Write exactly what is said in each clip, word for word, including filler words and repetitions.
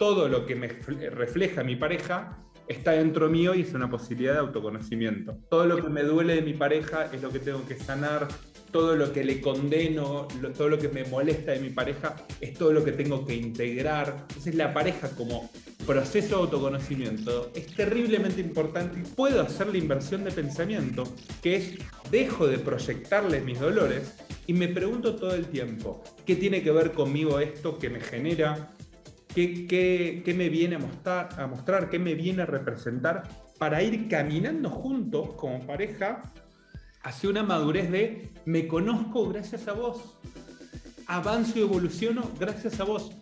todo lo que me refleja mi pareja está dentro mío y es una posibilidad de autoconocimiento. Todo lo que me duele de mi pareja es lo que tengo que sanar, todo lo que le condeno, lo, todo lo que me molesta de mi pareja es todo lo que tengo que integrar. Entonces la pareja como proceso de autoconocimiento es terriblemente importante y puedo hacer la inversión de pensamiento, que es dejo de proyectarle mis dolores y me pregunto todo el tiempo, ¿qué tiene que ver conmigo esto que me genera? ¿Qué, qué, qué me viene a mostrar, a mostrar? ¿Qué me viene a representar? Para ir caminando juntos como pareja hacia una madurez de me conozco gracias a vos, avanzo y evoluciono gracias a vos.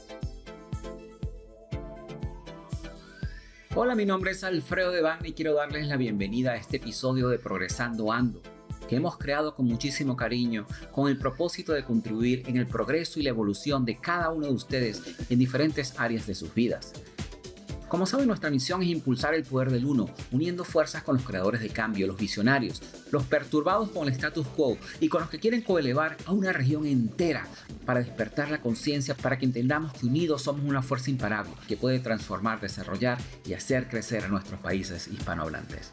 Hola, mi nombre es Alfredo Devane y quiero darles la bienvenida a este episodio de Progresando Ando, que hemos creado con muchísimo cariño, con el propósito de contribuir en el progreso y la evolución de cada uno de ustedes en diferentes áreas de sus vidas. Como saben, nuestra misión es impulsar el poder del uno, uniendo fuerzas con los creadores de cambio, los visionarios, los perturbados con el status quo y con los que quieren coelevar a una región entera para despertar la conciencia, para que entendamos que unidos somos una fuerza imparable que puede transformar, desarrollar y hacer crecer a nuestros países hispanohablantes.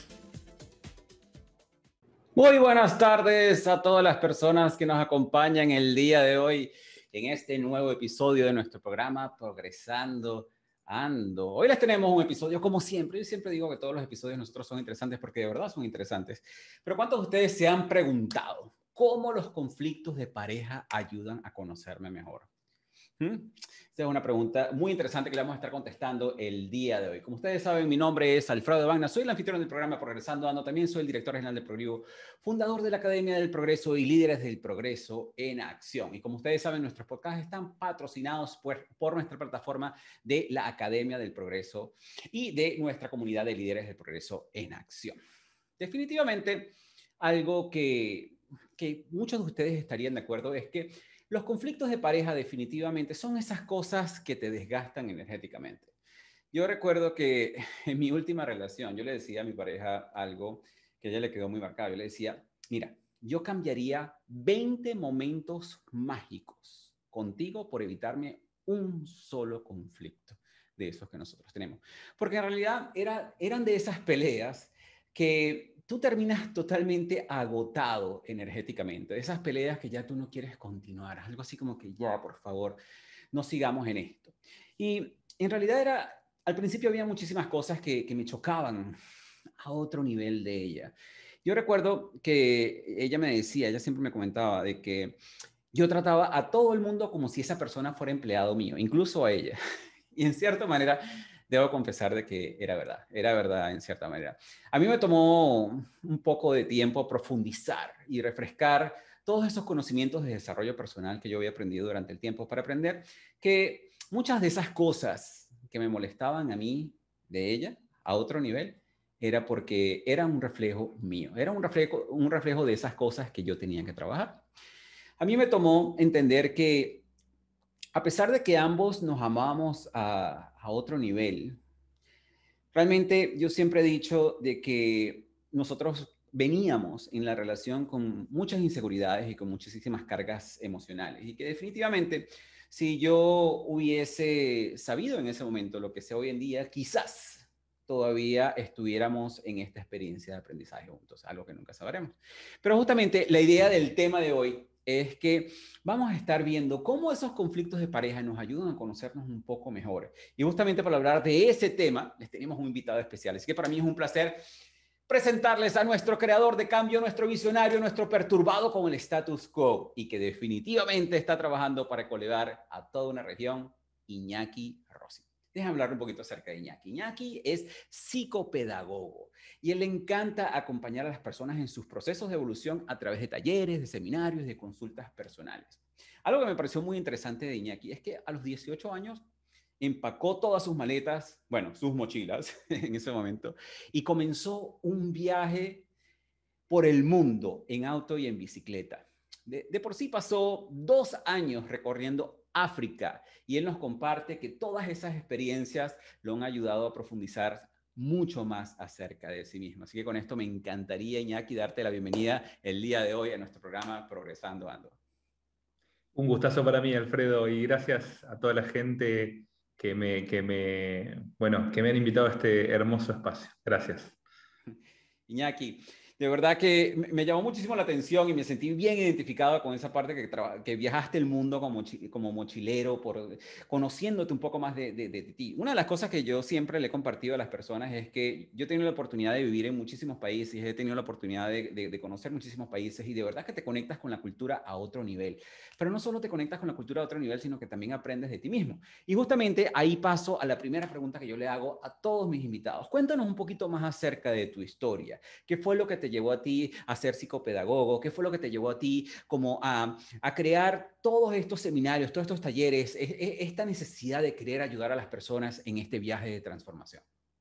Muy buenas tardes a todas las personas que nos acompañan el día de hoy en este nuevo episodio de nuestro programa Progresando Ando. Hoy les tenemos un episodio como siempre. Yo siempre digo que todos los episodios de nosotros son interesantes porque de verdad son interesantes. Pero ¿cuántos de ustedes se han preguntado cómo los conflictos de pareja ayudan a conocerme mejor? ¿Mm? Esta es una pregunta muy interesante que le vamos a estar contestando el día de hoy. Como ustedes saben, mi nombre es Alfredo Devane, soy el anfitrión del programa Progresando Ando, también soy el director general del Progreso, fundador de la Academia del Progreso y líderes del Progreso en Acción. Y como ustedes saben, nuestros podcasts están patrocinados por, por nuestra plataforma de la Academia del Progreso y de nuestra comunidad de líderes del Progreso en Acción. Definitivamente, algo que, que muchos de ustedes estarían de acuerdo es que los conflictos de pareja definitivamente son esas cosas que te desgastan energéticamente. Yo recuerdo que en mi última relación yo le decía a mi pareja algo que a ella le quedó muy marcado. Yo le decía, mira, yo cambiaría veinte momentos mágicos contigo por evitarme un solo conflicto de esos que nosotros tenemos. Porque en realidad era, eran de esas peleas que tú terminas totalmente agotado energéticamente. Esas peleas que ya tú no quieres continuar. Algo así como que ya, por favor, no sigamos en esto. Y en realidad era, al principio había muchísimas cosas que, que me chocaban a otro nivel de ella. Yo recuerdo que ella me decía, ella siempre me comentaba de que yo trataba a todo el mundo como si esa persona fuera empleado mío, incluso a ella. Y en cierta manera, debo confesar de que era verdad, era verdad en cierta manera. A mí me tomó un poco de tiempo profundizar y refrescar todos esos conocimientos de desarrollo personal que yo había aprendido durante el tiempo para aprender que muchas de esas cosas que me molestaban a mí de ella a otro nivel era porque era un reflejo mío, era un reflejo, un reflejo de esas cosas que yo tenía que trabajar. A mí me tomó entender que a pesar de que ambos nos amábamos a, a otro nivel, realmente yo siempre he dicho de que nosotros veníamos en la relación con muchas inseguridades y con muchísimas cargas emocionales y que definitivamente si yo hubiese sabido en ese momento lo que sé hoy en día, quizás todavía estuviéramos en esta experiencia de aprendizaje juntos, algo que nunca sabremos. Pero justamente la idea del tema de hoy es que vamos a estar viendo cómo esos conflictos de pareja nos ayudan a conocernos un poco mejor. Y justamente para hablar de ese tema, les tenemos un invitado especial. Así que para mí es un placer presentarles a nuestro creador de cambio, nuestro visionario, nuestro perturbado con el status quo y que definitivamente está trabajando para colegar a toda una región, Iñaki Rossi. Déjame hablar un poquito acerca de Iñaki. Iñaki es psicopedagogo y él le encanta acompañar a las personas en sus procesos de evolución a través de talleres, de seminarios, de consultas personales. Algo que me pareció muy interesante de Iñaki es que a los dieciocho años empacó todas sus maletas, bueno, sus mochilas en ese momento, y comenzó un viaje por el mundo en auto y en bicicleta. De, de por sí pasó dos años recorriendo África y él nos comparte que todas esas experiencias lo han ayudado a profundizar mucho más acerca de sí mismo. Así que con esto me encantaría, Iñaki, darte la bienvenida el día de hoy a nuestro programa Progresando Ando. Un gustazo para mí, Alfredo, y gracias a toda la gente que me, que me, bueno, que me han invitado a este hermoso espacio. Gracias. Iñaki, de verdad que me llamó muchísimo la atención y me sentí bien identificado con esa parte que, que viajaste el mundo como, como mochilero, por, conociéndote un poco más de, de, de ti. Una de las cosas que yo siempre le he compartido a las personas es que yo he tenido la oportunidad de vivir en muchísimos países, he tenido la oportunidad de, de, de conocer muchísimos países y de verdad que te conectas con la cultura a otro nivel. Pero no solo te conectas con la cultura a otro nivel, sino que también aprendes de ti mismo. Y justamente ahí paso a la primera pregunta que yo le hago a todos mis invitados. Cuéntanos un poquito más acerca de tu historia. ¿Qué fue lo que te llevó a ti a ser psicopedagogo? ¿Qué fue lo que te llevó a ti como a, a crear todos estos seminarios, todos estos talleres, es, es, esta necesidad de querer ayudar a las personas en este viaje de transformación?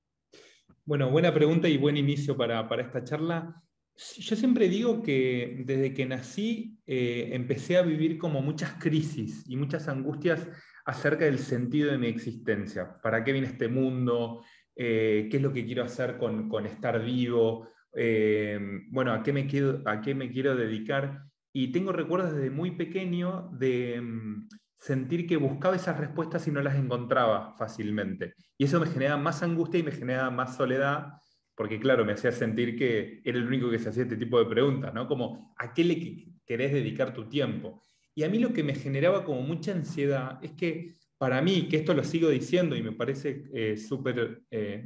Bueno, buena pregunta y buen inicio para, para esta charla. Yo siempre digo que desde que nací eh, empecé a vivir como muchas crisis y muchas angustias acerca del sentido de mi existencia. ¿Para qué viene este mundo? Eh, ¿Qué es lo que quiero hacer con, con estar vivo? Eh, bueno, ¿a qué, me quiero, ¿a qué me quiero dedicar? Y tengo recuerdos desde muy pequeño de mm, sentir que buscaba esas respuestas y no las encontraba fácilmente. Y eso me generaba más angustia y me generaba más soledad, porque claro, me hacía sentir que era el único que se hacía este tipo de preguntas, ¿no? Como, ¿a qué le querés dedicar tu tiempo? Y a mí lo que me generaba como mucha ansiedad es que para mí, que esto lo sigo diciendo y me parece eh, súper, eh,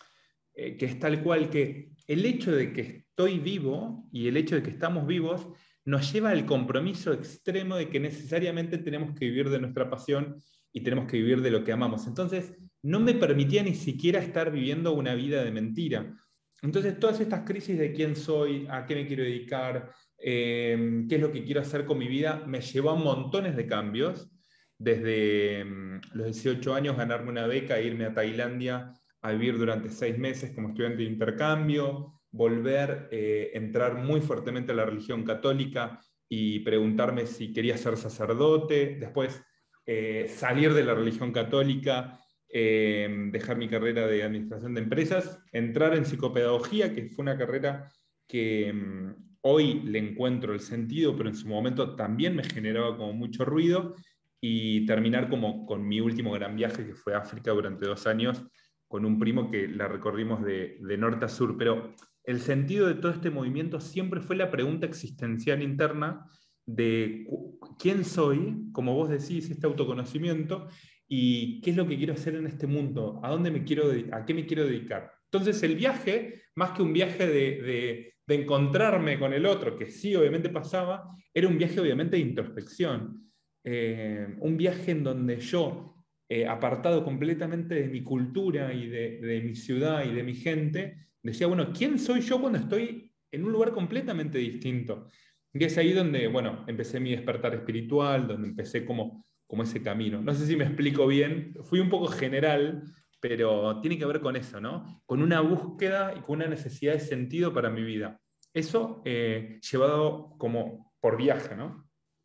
eh, que es tal cual, que el hecho de que estoy vivo y el hecho de que estamos vivos nos lleva al compromiso extremo de que necesariamente tenemos que vivir de nuestra pasión y tenemos que vivir de lo que amamos. Entonces, no me permitía ni siquiera estar viviendo una vida de mentira. Entonces, todas estas crisis de quién soy, a qué me quiero dedicar, eh, qué es lo que quiero hacer con mi vida, me llevó a montones de cambios. Desde um, los dieciocho años, ganarme una beca e irme a Tailandia a vivir durante seis meses como estudiante de intercambio, volver, eh, entrar muy fuertemente a la religión católica y preguntarme si quería ser sacerdote, después eh, salir de la religión católica, eh, dejar mi carrera de administración de empresas, entrar en psicopedagogía, que fue una carrera que um, hoy le encuentro el sentido, pero en su momento también me generaba como mucho ruido, y terminar como con mi último gran viaje, que fue a África durante dos años, con un primo que la recorrimos de, de norte a sur. Pero el sentido de todo este movimiento siempre fue la pregunta existencial interna de quién soy, como vos decís, este autoconocimiento, y qué es lo que quiero hacer en este mundo, a dónde me quiero, a qué me quiero dedicar. Entonces el viaje, más que un viaje de, de, de encontrarme con el otro, que sí obviamente pasaba, era un viaje obviamente de introspección. Eh, un viaje en donde yo, eh, apartado completamente de mi cultura y de, de mi ciudad y de mi gente, decía, bueno, ¿quién soy yo cuando estoy en un lugar completamente distinto? Y es ahí donde, bueno, empecé mi despertar espiritual, donde empecé como, como ese camino. No sé si me explico bien, fui un poco general, pero tiene que ver con eso, ¿no? Con una búsqueda y con una necesidad de sentido para mi vida. Eso eh, llevado como por viaje, ¿no?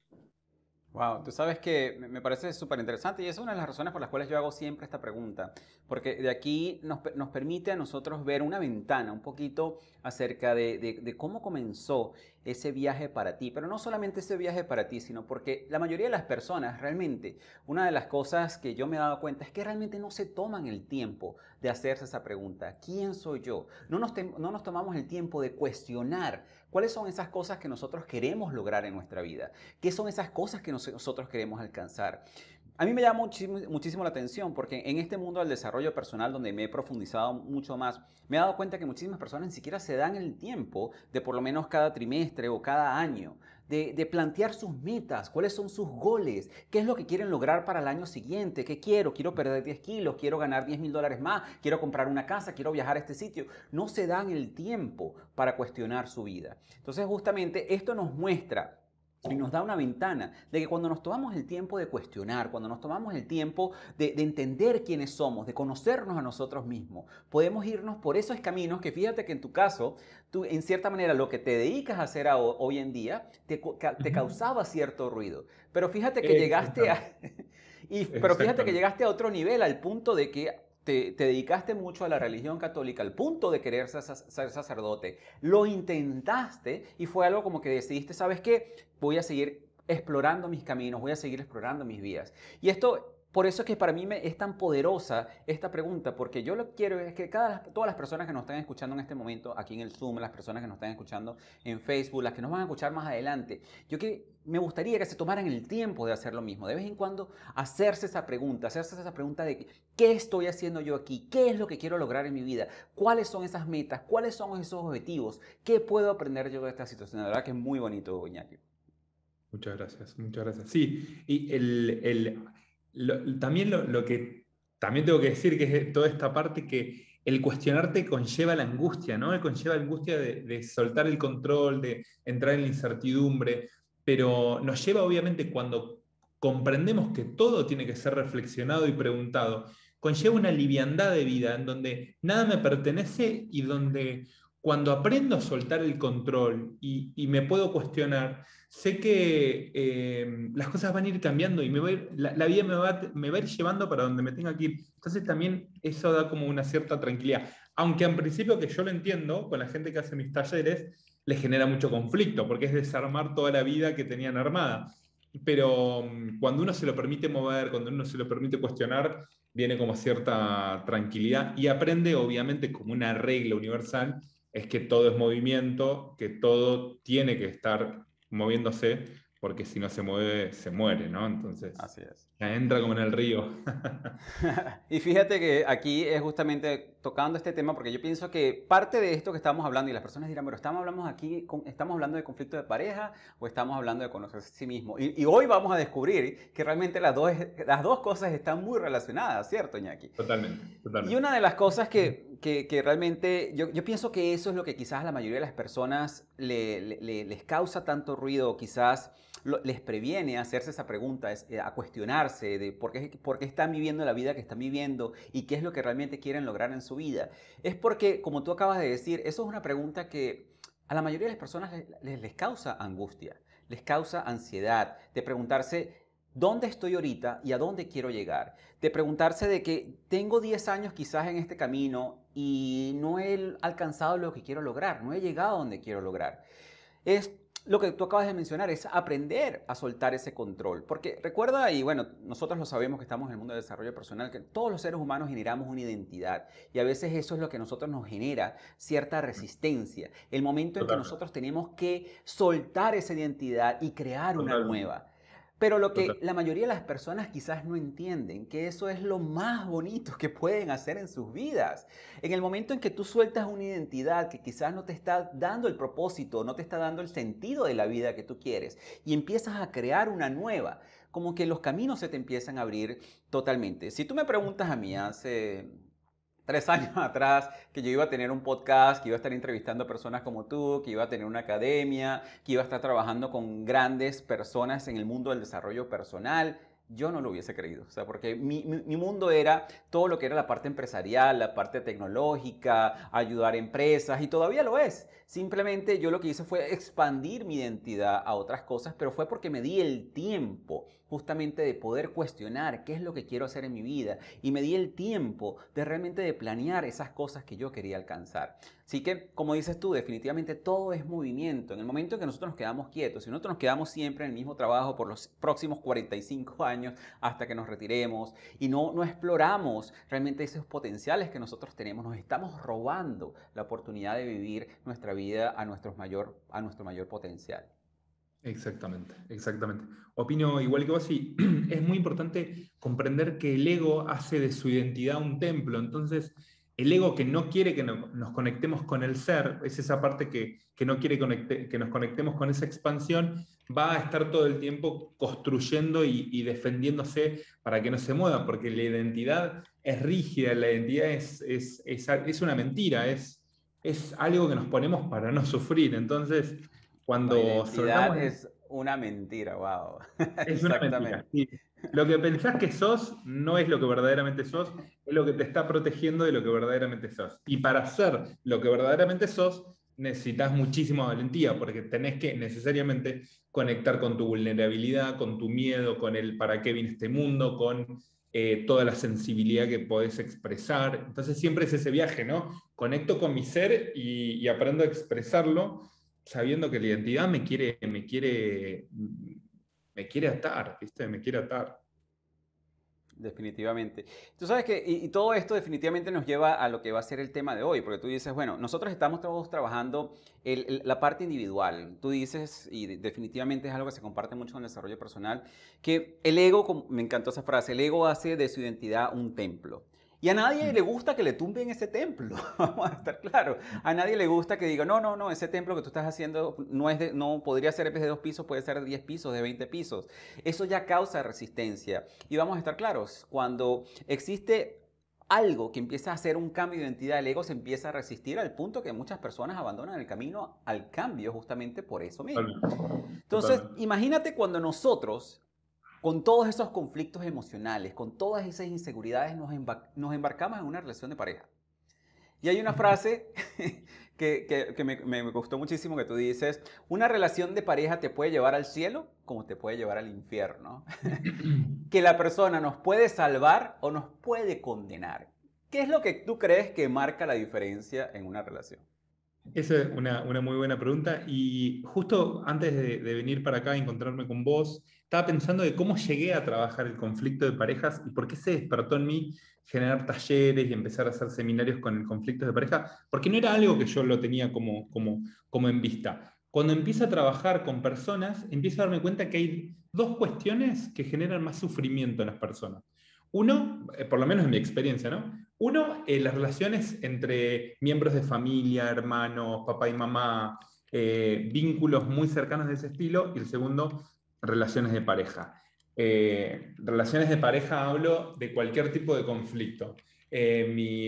Wow, tú sabes que me parece súper interesante y es una de las razones por las cuales yo hago siempre esta pregunta, porque de aquí nos, nos permite a nosotros ver una ventana un poquito acerca de, de, de cómo comenzó ese viaje para ti, pero no solamente ese viaje para ti, sino porque la mayoría de las personas realmente, una de las cosas que yo me he dado cuenta es que realmente no se toman el tiempo de hacerse esa pregunta, ¿quién soy yo? No nos, no nos tomamos el tiempo de cuestionar cuáles son esas cosas que nosotros queremos lograr en nuestra vida, qué son esas cosas que nosotros queremos alcanzar. A mí me llama muchísimo, muchísimo la atención porque en este mundo del desarrollo personal donde me he profundizado mucho más, me he dado cuenta que muchísimas personas ni siquiera se dan el tiempo de por lo menos cada trimestre o cada año de, de plantear sus metas, cuáles son sus goles, qué es lo que quieren lograr para el año siguiente, qué quiero, quiero perder diez kilos, quiero ganar diez mil dólares más, quiero comprar una casa, quiero viajar a este sitio. No se dan el tiempo para cuestionar su vida. Entonces justamente esto nos muestra y nos da una ventana de que cuando nos tomamos el tiempo de cuestionar, cuando nos tomamos el tiempo de, de entender quiénes somos, de conocernos a nosotros mismos, podemos irnos por esos caminos que fíjate que en tu caso, tú en cierta manera lo que te dedicas a hacer a, hoy en día te, te causaba cierto ruido. Pero fíjate que llegaste a, y, pero fíjate que llegaste a otro nivel, al punto de que Te, te dedicaste mucho a la religión católica al punto de querer ser, ser sacerdote. Lo intentaste y fue algo como que decidiste, ¿sabes qué? Voy a seguir explorando mis caminos, voy a seguir explorando mis vías. Y esto por eso es que para mí me, es tan poderosa esta pregunta, porque yo lo que quiero es que cada, todas las personas que nos están escuchando en este momento, aquí en el Zoom, las personas que nos están escuchando en Facebook, las que nos van a escuchar más adelante, yo que me gustaría que se tomaran el tiempo de hacer lo mismo, de vez en cuando hacerse esa pregunta, hacerse esa pregunta de qué estoy haciendo yo aquí, qué es lo que quiero lograr en mi vida, cuáles son esas metas, cuáles son esos objetivos, qué puedo aprender yo de esta situación. La verdad que es muy bonito, Iñaki. Muchas gracias, muchas gracias. Sí, y el, el, lo- también lo, lo que también tengo que decir que es toda esta parte que el cuestionarte conlleva la angustia, ¿no? Conlleva la angustia de, de soltar el control, de entrar en la incertidumbre, pero nos lleva obviamente cuando comprendemos que todo tiene que ser reflexionado y preguntado, conlleva una liviandad de vida en donde nada me pertenece y donde cuando aprendo a soltar el control y, y me puedo cuestionar, sé que eh, las cosas van a ir cambiando y me va a ir- la, la vida me va, a- me va a ir llevando para donde me tenga que ir. Entonces también eso da como una cierta tranquilidad. Aunque en principio que yo lo entiendo, con la gente que hace mis talleres, les genera mucho conflicto, porque es desarmar toda la vida que tenían armada. Pero mm, cuando uno se lo permite mover, cuando uno se lo permite cuestionar, viene como cierta tranquilidad y aprende, obviamente, como una regla universal, es que todo es movimiento, que todo tiene que estar moviéndose, porque si no se mueve, se muere, ¿no? Entonces, Así es. ya entra como en el río. Y fíjate que aquí es justamente tocando este tema porque yo pienso que parte de esto que estamos hablando, y las personas dirán, pero estamos hablando aquí, con- estamos hablando de conflicto de pareja o estamos hablando de conocerse a sí mismo. Y, y hoy vamos a descubrir que realmente las dos, las dos cosas están muy relacionadas, ¿cierto, Iñaki? Totalmente, Y totalmente. una de las cosas que, que, que realmente yo, yo pienso que eso es lo que quizás a la mayoría de las personas le- le- le- les causa tanto ruido, quizás lo- les previene a hacerse esa pregunta, es, eh, a cuestionarse de por qué, por qué están viviendo la vida que están viviendo y qué es lo que realmente quieren lograr en su vida. Es porque, como tú acabas de decir, eso es una pregunta que a la mayoría de las personas les, les- les causa angustia, les causa ansiedad de preguntarse dónde estoy ahorita y a dónde quiero llegar, de preguntarse de que tengo diez años quizás en este camino y no he alcanzado lo que quiero lograr, no he llegado a donde quiero lograr. Es lo que tú acabas de mencionar, es aprender a soltar ese control. Porque recuerda, y bueno, nosotros lo sabemos que estamos en el mundo del desarrollo personal, que todos los seres humanos generamos una identidad y a veces eso es lo que a nosotros nos genera cierta resistencia. El momento en que Totalmente, nosotros tenemos que soltar esa identidad y crear una totalmente, nueva. Pero lo que totalmente. la mayoría de las personas quizás no entienden, que eso es lo más bonito que pueden hacer en sus vidas. En el momento en que tú sueltas una identidad que quizás no te está dando el propósito, no te está dando el sentido de la vida que tú quieres, y empiezas a crear una nueva, como que los caminos se te empiezan a abrir totalmente. Si tú me preguntas a mí hace tres años atrás que yo iba a tener un podcast, que iba a estar entrevistando a personas como tú, que iba a tener una academia, que iba a estar trabajando con grandes personas en el mundo del desarrollo personal, yo no lo hubiese creído. O sea, porque mi, mi, mi mundo era todo lo que era la parte empresarial, la parte tecnológica, ayudar a empresas, y todavía lo es. Simplemente yo lo que hice fue expandir mi identidad a otras cosas, pero fue porque me di el tiempo justamente de poder cuestionar qué es lo que quiero hacer en mi vida y me di el tiempo de realmente de planear esas cosas que yo quería alcanzar. Así que, como dices tú, definitivamente todo es movimiento. En el momento en que nosotros nos quedamos quietos, si nosotros nos quedamos siempre en el mismo trabajo por los próximos cuarenta y cinco años hasta que nos retiremos y no, no exploramos realmente esos potenciales que nosotros tenemos, nos estamos robando la oportunidad de vivir nuestra vida a, nuestro mayor, a nuestro mayor potencial. Exactamente, exactamente. Opino igual que vos, y es muy importante comprender que el ego hace de su identidad un templo. Entonces, el ego que no quiere que no- nos conectemos con el ser, es esa parte que, que no quiere conecte- que nos conectemos con esa expansión, va a estar todo el tiempo construyendo y, y defendiéndose para que no se mueva, porque la identidad es rígida, la identidad es, es, es, es una mentira, es, es algo que nos ponemos para no sufrir. Entonces, La cuando identidad soltamos, es una mentira, wow. es una mentira. Exactamente. Sí. Lo que pensás que sos no es lo que verdaderamente sos, es lo que te está protegiendo de lo que verdaderamente sos. Y para ser lo que verdaderamente sos, necesitas muchísima valentía, porque tenés que necesariamente conectar con tu vulnerabilidad, con tu miedo, con el para qué viene este mundo, con eh, toda la sensibilidad que podés expresar. Entonces siempre es ese viaje, ¿no? Conecto con mi ser y, y aprendo a expresarlo sabiendo que la identidad me quiere, me quiere, me quiere atar, ¿viste? Me quiere atar. Definitivamente. Tú sabes que, y, y todo esto definitivamente nos lleva a lo que va a ser el tema de hoy, porque tú dices, bueno, nosotros estamos todos trabajando el- el- la parte individual. Tú dices, y de- definitivamente es algo que se comparte mucho en el desarrollo personal, que el ego, como- me encantó esa frase, el ego hace de su identidad un templo. Y a nadie le gusta que le tumben ese templo, vamos a estar claros. A nadie le gusta que diga, no, no, no, ese templo que tú estás haciendo no, es de, no podría ser en vez de dos pisos, puede ser de diez pisos, de veinte pisos. Eso ya causa resistencia. Y vamos a estar claros, cuando existe algo que empieza a hacer un cambio de identidad, el ego se empieza a resistir al punto que muchas personas abandonan el camino al cambio justamente por eso mismo. Totalmente. Entonces, Totalmente. imagínate cuando nosotros, con todos esos conflictos emocionales, con todas esas inseguridades, nos, embar nos embarcamos en una relación de pareja. Y hay una frase que, que, que me, me, gustó muchísimo que tú dices, una relación de pareja te puede llevar al cielo como te puede llevar al infierno. Que la persona nos puede salvar o nos puede condenar. ¿Qué es lo que tú crees que marca la diferencia en una relación? Esa es una, una muy buena pregunta y justo antes de, de venir para acá a encontrarme con vos, estaba pensando de cómo llegué a trabajar el conflicto de parejas y por qué se despertó en mí generar talleres y empezar a hacer seminarios con el conflicto de pareja, porque no era algo que yo lo tenía como, como, como en vista. Cuando empiezo a trabajar con personas, empiezo a darme cuenta que hay dos cuestiones que generan más sufrimiento en las personas. Uno, eh, por lo menos en mi experiencia, ¿no? Uno, eh, las relaciones entre miembros de familia, hermanos, papá y mamá, eh, vínculos muy cercanos de ese estilo. Y el segundo, relaciones de pareja. Eh, relaciones de pareja hablo de cualquier tipo de conflicto. Eh,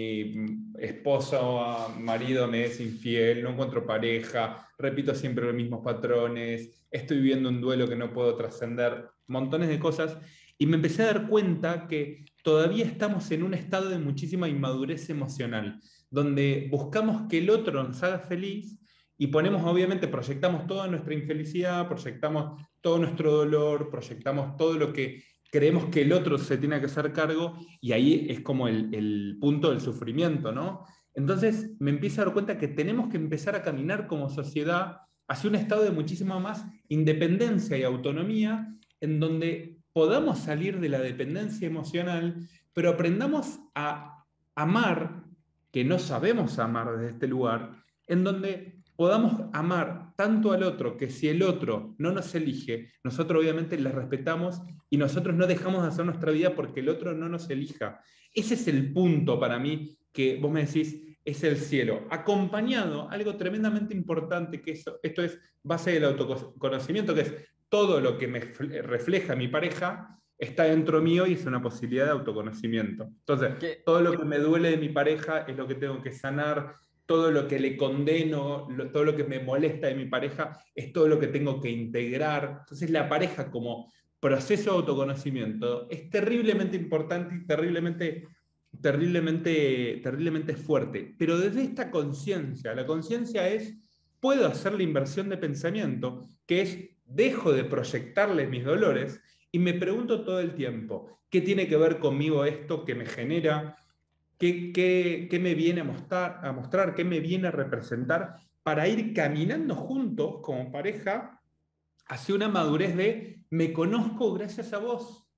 mi esposo, marido me es infiel, no encuentro pareja, repito siempre los mismos patrones, estoy viviendo un duelo que no puedo trascender, montones de cosas. Y me empecé a dar cuenta que todavía estamos en un estado de muchísima inmadurez emocional, donde buscamos que el otro nos haga feliz y ponemos, obviamente, proyectamos toda nuestra infelicidad, proyectamos todo nuestro dolor, proyectamos todo lo que creemos que el otro se tiene que hacer cargo y ahí es como el, el punto del sufrimiento, ¿no? Entonces me empiezo a dar cuenta que tenemos que empezar a caminar como sociedad hacia un estado de muchísima más independencia y autonomía en donde podamos salir de la dependencia emocional, pero aprendamos a amar, que no sabemos amar desde este lugar, en donde podamos amar tanto al otro que si el otro no nos elige, nosotros obviamente le respetamos y nosotros no dejamos de hacer nuestra vida porque el otro no nos elija. Ese es el punto para mí que vos me decís, es el cielo, acompañado, algo tremendamente importante, que eso, esto es base del autoconocimiento, que es todo lo que me refleja mi pareja está dentro mío y es una posibilidad de autoconocimiento. Entonces, ¿Qué? todo lo que me duele de mi pareja es lo que tengo que sanar, todo lo que le condeno, lo, todo lo que me molesta de mi pareja es todo lo que tengo que integrar. Entonces, la pareja como proceso de autoconocimiento es terriblemente importante y terriblemente, terriblemente, terriblemente fuerte. Pero desde esta conciencia, la conciencia es, puedo hacer la inversión de pensamiento, que es, dejo de proyectarle mis dolores y me pregunto todo el tiempo, ¿qué tiene que ver conmigo esto que me genera? ¿Qué, qué, qué me viene a mostrar, a mostrar? ¿Qué me viene a representar? Para ir caminando juntos como pareja hacia una madurez de me conozco gracias a vos,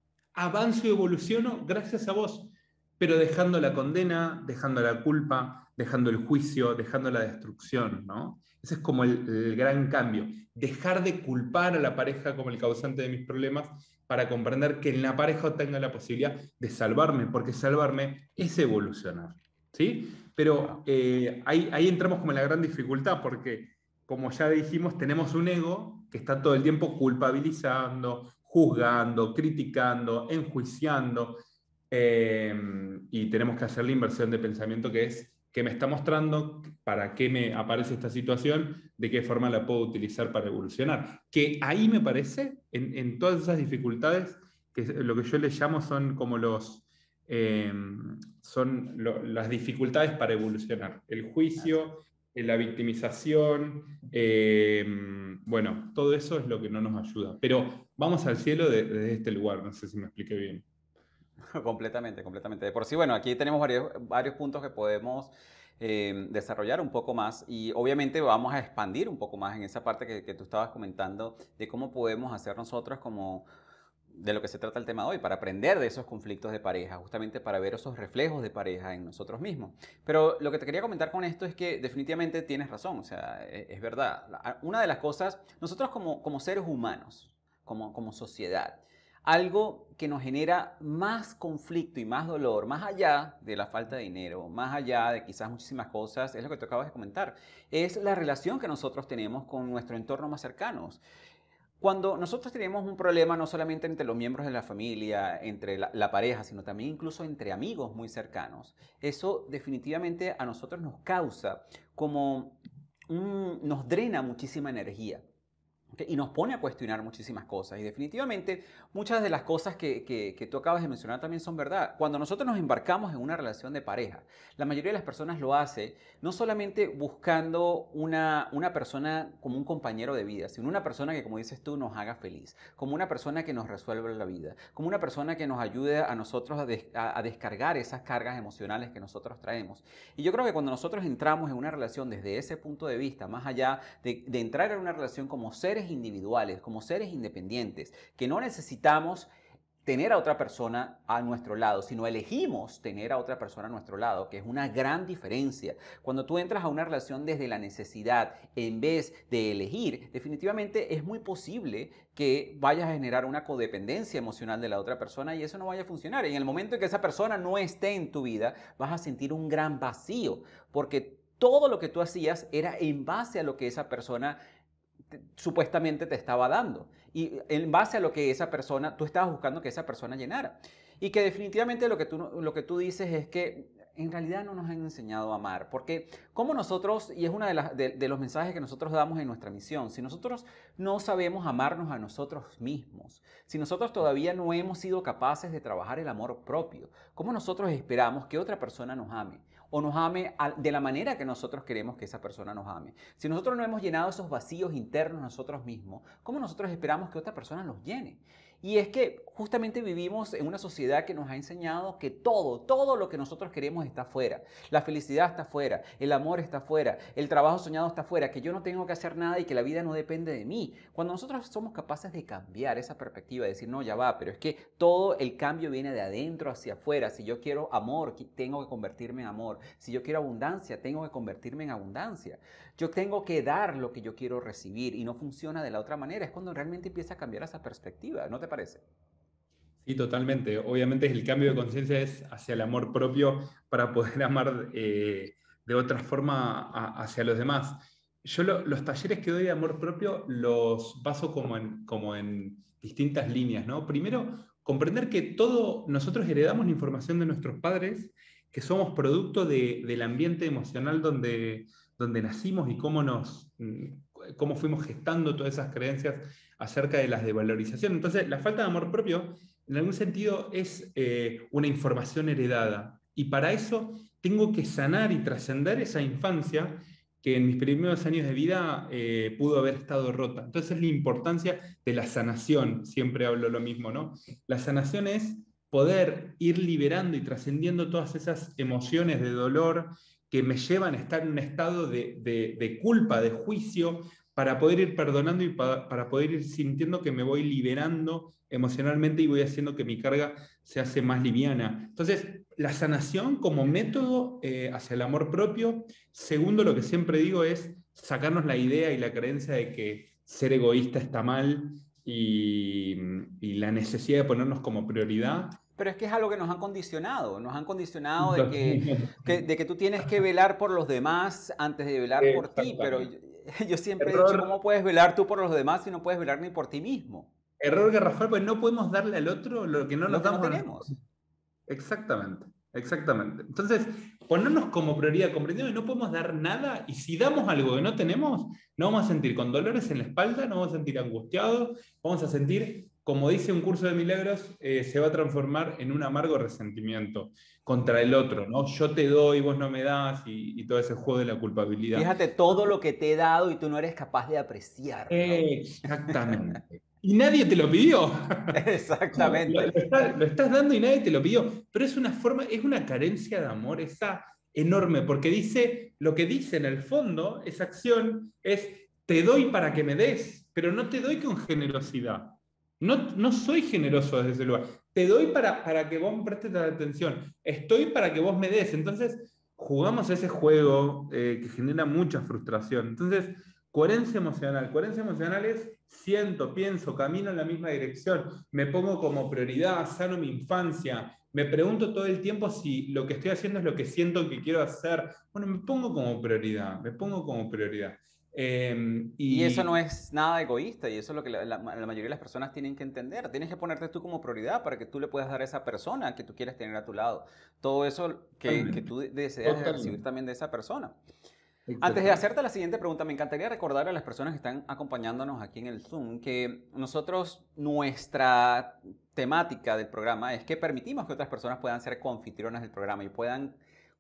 avanzo y evoluciono gracias a vos, pero dejando la condena, dejando la culpa, dejando el juicio, dejando la destrucción, ¿no? Ese es como el, el gran cambio. Dejar de culpar a la pareja como el causante de mis problemas para comprender que en la pareja tenga la posibilidad de salvarme, porque salvarme es evolucionar, ¿sí? Pero Wow. eh, ahí, ahí entramos como en la gran dificultad, porque como ya dijimos, tenemos un ego que está todo el tiempo culpabilizando, juzgando, criticando, enjuiciando, eh, y tenemos que hacer la inversión de pensamiento que es que me está mostrando para qué me aparece esta situación, de qué forma la puedo utilizar para evolucionar. Que ahí me parece, en, en todas esas dificultades, que lo que yo le llamo son como los... Eh, son lo, las dificultades para evolucionar. El juicio, eh, la victimización, eh, bueno, todo eso es lo que no nos ayuda. Pero vamos al cielo desde de este lugar, no sé si me expliqué bien. Completamente, completamente. De por sí, bueno, aquí tenemos varios, varios puntos que podemos eh, desarrollar un poco más y obviamente vamos a expandir un poco más en esa parte que, que tú estabas comentando de cómo podemos hacer nosotros como de lo que se trata el tema de hoy, para aprender de esos conflictos de pareja, justamente para ver esos reflejos de pareja en nosotros mismos. Pero lo que te quería comentar con esto es que definitivamente tienes razón, o sea, es, es verdad. Una de las cosas, nosotros como, como seres humanos, como, como sociedad, algo que nos genera más conflicto y más dolor, más allá de la falta de dinero, más allá de quizás muchísimas cosas, es lo que tú acabas de comentar, es la relación que nosotros tenemos con nuestro entorno más cercano. Cuando nosotros tenemos un problema no solamente entre los miembros de la familia, entre la, la pareja, sino también incluso entre amigos muy cercanos, eso definitivamente a nosotros nos causa como un, nos drena muchísima energía. ¿Okay? Y nos pone a cuestionar muchísimas cosas. Y definitivamente muchas de las cosas que, que, que tú acabas de mencionar también son verdad. Cuando nosotros nos embarcamos en una relación de pareja, la mayoría de las personas lo hace no solamente buscando una, una persona como un compañero de vida, sino una persona que, como dices tú, nos haga feliz, como una persona que nos resuelva la vida, como una persona que nos ayude a nosotros a, des, a, a descargar esas cargas emocionales que nosotros traemos. Y yo creo que cuando nosotros entramos en una relación desde ese punto de vista, más allá de, de entrar en una relación como seres individuales, como seres independientes, que no necesitamos tener a otra persona a nuestro lado, sino elegimos tener a otra persona a nuestro lado, que es una gran diferencia. Cuando tú entras a una relación desde la necesidad en vez de elegir, definitivamente es muy posible que vayas a generar una codependencia emocional de la otra persona y eso no vaya a funcionar. Y en el momento en que esa persona no esté en tu vida, vas a sentir un gran vacío, porque todo lo que tú hacías era en base a lo que esa persona Te, supuestamente te estaba dando y en base a lo que esa persona, tú estabas buscando que esa persona llenara y que definitivamente lo que tú, lo que tú dices es que en realidad no nos han enseñado a amar, porque como nosotros, y es uno de, las, de, de los mensajes que nosotros damos en nuestra misión, si nosotros no sabemos amarnos a nosotros mismos, si nosotros todavía no hemos sido capaces de trabajar el amor propio, ¿cómo nosotros esperamos que otra persona nos ame? O nos ame de la manera que nosotros queremos que esa persona nos ame. Si nosotros no hemos llenado esos vacíos internos nosotros mismos, ¿cómo nosotros esperamos que otra persona los llene? Y es que justamente vivimos en una sociedad que nos ha enseñado que todo, todo lo que nosotros queremos está afuera. La felicidad está afuera, el amor está afuera, el trabajo soñado está afuera, que yo no tengo que hacer nada y que la vida no depende de mí. Cuando nosotros somos capaces de cambiar esa perspectiva, de decir, no, ya va, pero es que todo el cambio viene de adentro hacia afuera. Si yo quiero amor, tengo que convertirme en amor. Si yo quiero abundancia, tengo que convertirme en abundancia. Yo tengo que dar lo que yo quiero recibir y no funciona de la otra manera. Es cuando realmente empieza a cambiar esa perspectiva, ¿no te parece? Sí, totalmente. Obviamente el cambio de conciencia es hacia el amor propio para poder amar eh, de otra forma a, hacia los demás. Yo lo, los talleres que doy de amor propio los baso como en, como en distintas líneas, ¿no? Primero, comprender que todo, nosotros heredamos la información de nuestros padres, que somos producto de, del ambiente emocional donde, donde nacimos y cómo, nos, cómo fuimos gestando todas esas creencias acerca de las de valorización. Entonces, la falta de amor propio en algún sentido es eh, una información heredada. Y para eso tengo que sanar y trascender esa infancia que en mis primeros años de vida eh, pudo haber estado rota. Entonces la importancia de la sanación, siempre hablo lo mismo, ¿no? La sanación es poder ir liberando y trascendiendo todas esas emociones de dolor que me llevan a estar en un estado de, de, de culpa, de juicio, para poder ir perdonando y para, para poder ir sintiendo que me voy liberando emocionalmente y voy haciendo que mi carga se hace más liviana. Entonces, la sanación como método eh, hacia el amor propio. Segundo, lo que siempre digo es sacarnos la idea y la creencia de que ser egoísta está mal y, y la necesidad de ponernos como prioridad. Pero es que es algo que nos han condicionado, nos han condicionado de que, que, de que tú tienes que velar por los demás antes de velar por ti, pero yo, yo siempre Error. he dicho, ¿cómo puedes velar tú por los demás si no puedes velar ni por ti mismo? Error garrafal, pues no podemos darle al otro lo que no Lo nos que no damos a tenemos. nosotros. Exactamente, exactamente. Entonces, ponernos como prioridad, comprendiendo que no podemos dar nada y si damos algo que no tenemos, no vamos a sentir con dolores en la espalda, no vamos a sentir angustiados, vamos a sentir, como dice un curso de milagros, eh, se va a transformar en un amargo resentimiento contra el otro, ¿no? Yo te doy, vos no me das y, y todo ese juego de la culpabilidad. Fíjate todo lo que te he dado y tú no eres capaz de apreciarlo. Exactamente. Y nadie te lo pidió. Exactamente. Lo, lo, está, lo estás dando y nadie te lo pidió. Pero es una forma, es una carencia de amor, esa enorme, porque dice, lo que dice en el fondo, esa acción es, te doy para que me des, pero no te doy con generosidad. No, no soy generoso desde ese lugar. Te doy para, para que vos me prestes la atención. Estoy para que vos me des. Entonces, jugamos ese juego eh, que genera mucha frustración. Entonces, coherencia emocional. Coherencia emocional es siento, pienso, camino en la misma dirección, me pongo como prioridad, sano mi infancia, me pregunto todo el tiempo si lo que estoy haciendo es lo que siento que quiero hacer. Bueno, me pongo como prioridad, me pongo como prioridad. Eh, Y eso no y es nada egoísta y eso es lo que la, la- la mayoría de las personas tienen que entender. Tienes que ponerte tú como prioridad para que tú le puedas dar a esa persona que tú quieres tener a tu lado. Todo eso que, que totalmente, tú deseas de recibir totalmente, también de esa persona. Antes de exactamente. hacerte la siguiente pregunta, me encantaría recordar a las personas que están acompañándonos aquí en el Zoom que nosotros, nuestra temática del programa es que permitimos que otras personas puedan ser coanfitrionas del programa y puedan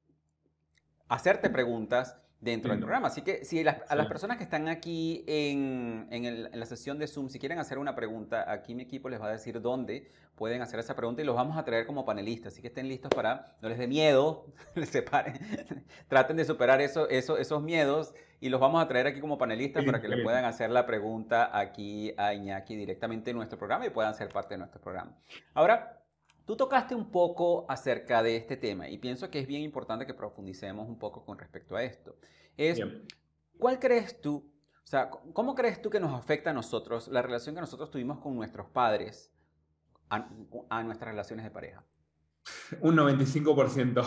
hacerte preguntas dentro del Lindo. programa. Así que si las, a las Excelente. personas que están aquí en, en, el, en, la sesión de Zoom, si quieren hacer una pregunta, aquí mi equipo les va a decir dónde pueden hacer esa pregunta y los vamos a traer como panelistas. Así que estén listos para, no les dé miedo, les separen, traten de superar eso, eso, esos miedos y los vamos a traer aquí como Qué panelistas para lindo, que qué le lindo. puedan hacer la pregunta aquí a Iñaki directamente en nuestro programa y puedan ser parte de nuestro programa. Ahora, tú tocaste un poco acerca de este tema y pienso que es bien importante que profundicemos un poco con respecto a esto. Es, Bien. ¿cuál crees tú, o sea, cómo crees tú que nos afecta a nosotros la relación que nosotros tuvimos con nuestros padres a, a nuestras relaciones de pareja? Un noventa y cinco por ciento.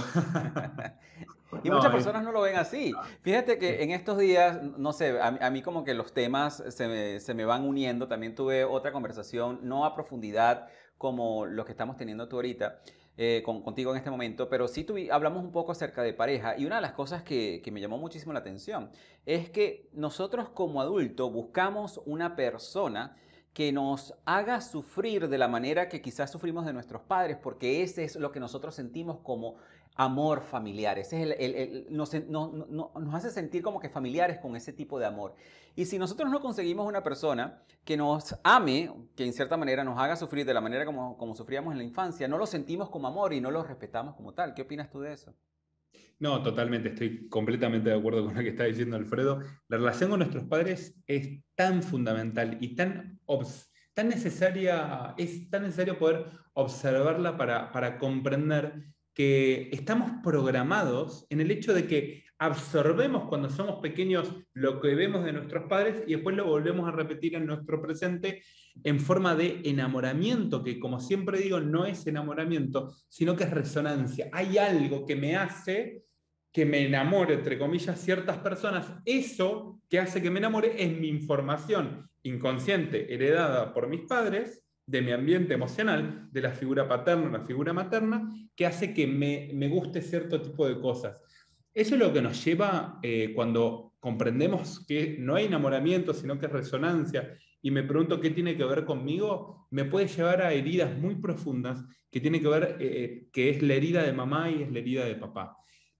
Y muchas No, es, personas no lo ven así. Fíjate que es- en estos días, no sé, a, a mí como que los temas se me, se me van uniendo. También tuve otra conversación, no a profundidad como lo que estamos teniendo tú ahorita, eh, con, contigo en este momento, pero sí tuvi- hablamos un poco acerca de pareja. Y una de las cosas que, que me llamó muchísimo la atención es que nosotros como adultos buscamos una persona que nos haga sufrir de la manera que quizás sufrimos de nuestros padres, porque ese es lo que nosotros sentimos como amor familiar. Ese es el, el, el, nos, no, no, nos hace sentir como que familiares con ese tipo de amor. Y si nosotros no conseguimos una persona que nos ame, que en cierta manera nos haga sufrir de la manera como, como sufríamos en la infancia, no lo sentimos como amor y no lo respetamos como tal. ¿Qué opinas tú de eso? no, totalmente, estoy completamente de acuerdo con lo que está diciendo Alfredo. La relación con nuestros padres es tan fundamental y tan, obs- tan necesaria, es tan necesario poder observarla para, para comprender que estamos programados en el hecho de que absorbemos cuando somos pequeños lo que vemos de nuestros padres y después lo volvemos a repetir en nuestro presente en forma de enamoramiento, que como siempre digo, no es enamoramiento, sino que es resonancia. Hay algo que me hace que me enamore, entre comillas, ciertas personas. Eso que hace que me enamore es mi información inconsciente heredada por mis padres, de mi ambiente emocional, de la figura paterna, la figura materna, que hace que me, me guste cierto tipo de cosas. Eso es lo que nos lleva eh, cuando comprendemos que no hay enamoramiento, sino que es resonancia, y me pregunto qué tiene que ver conmigo, me puede llevar a heridas muy profundas, que tiene que ver, eh, que es la herida de mamá y es la herida de papá.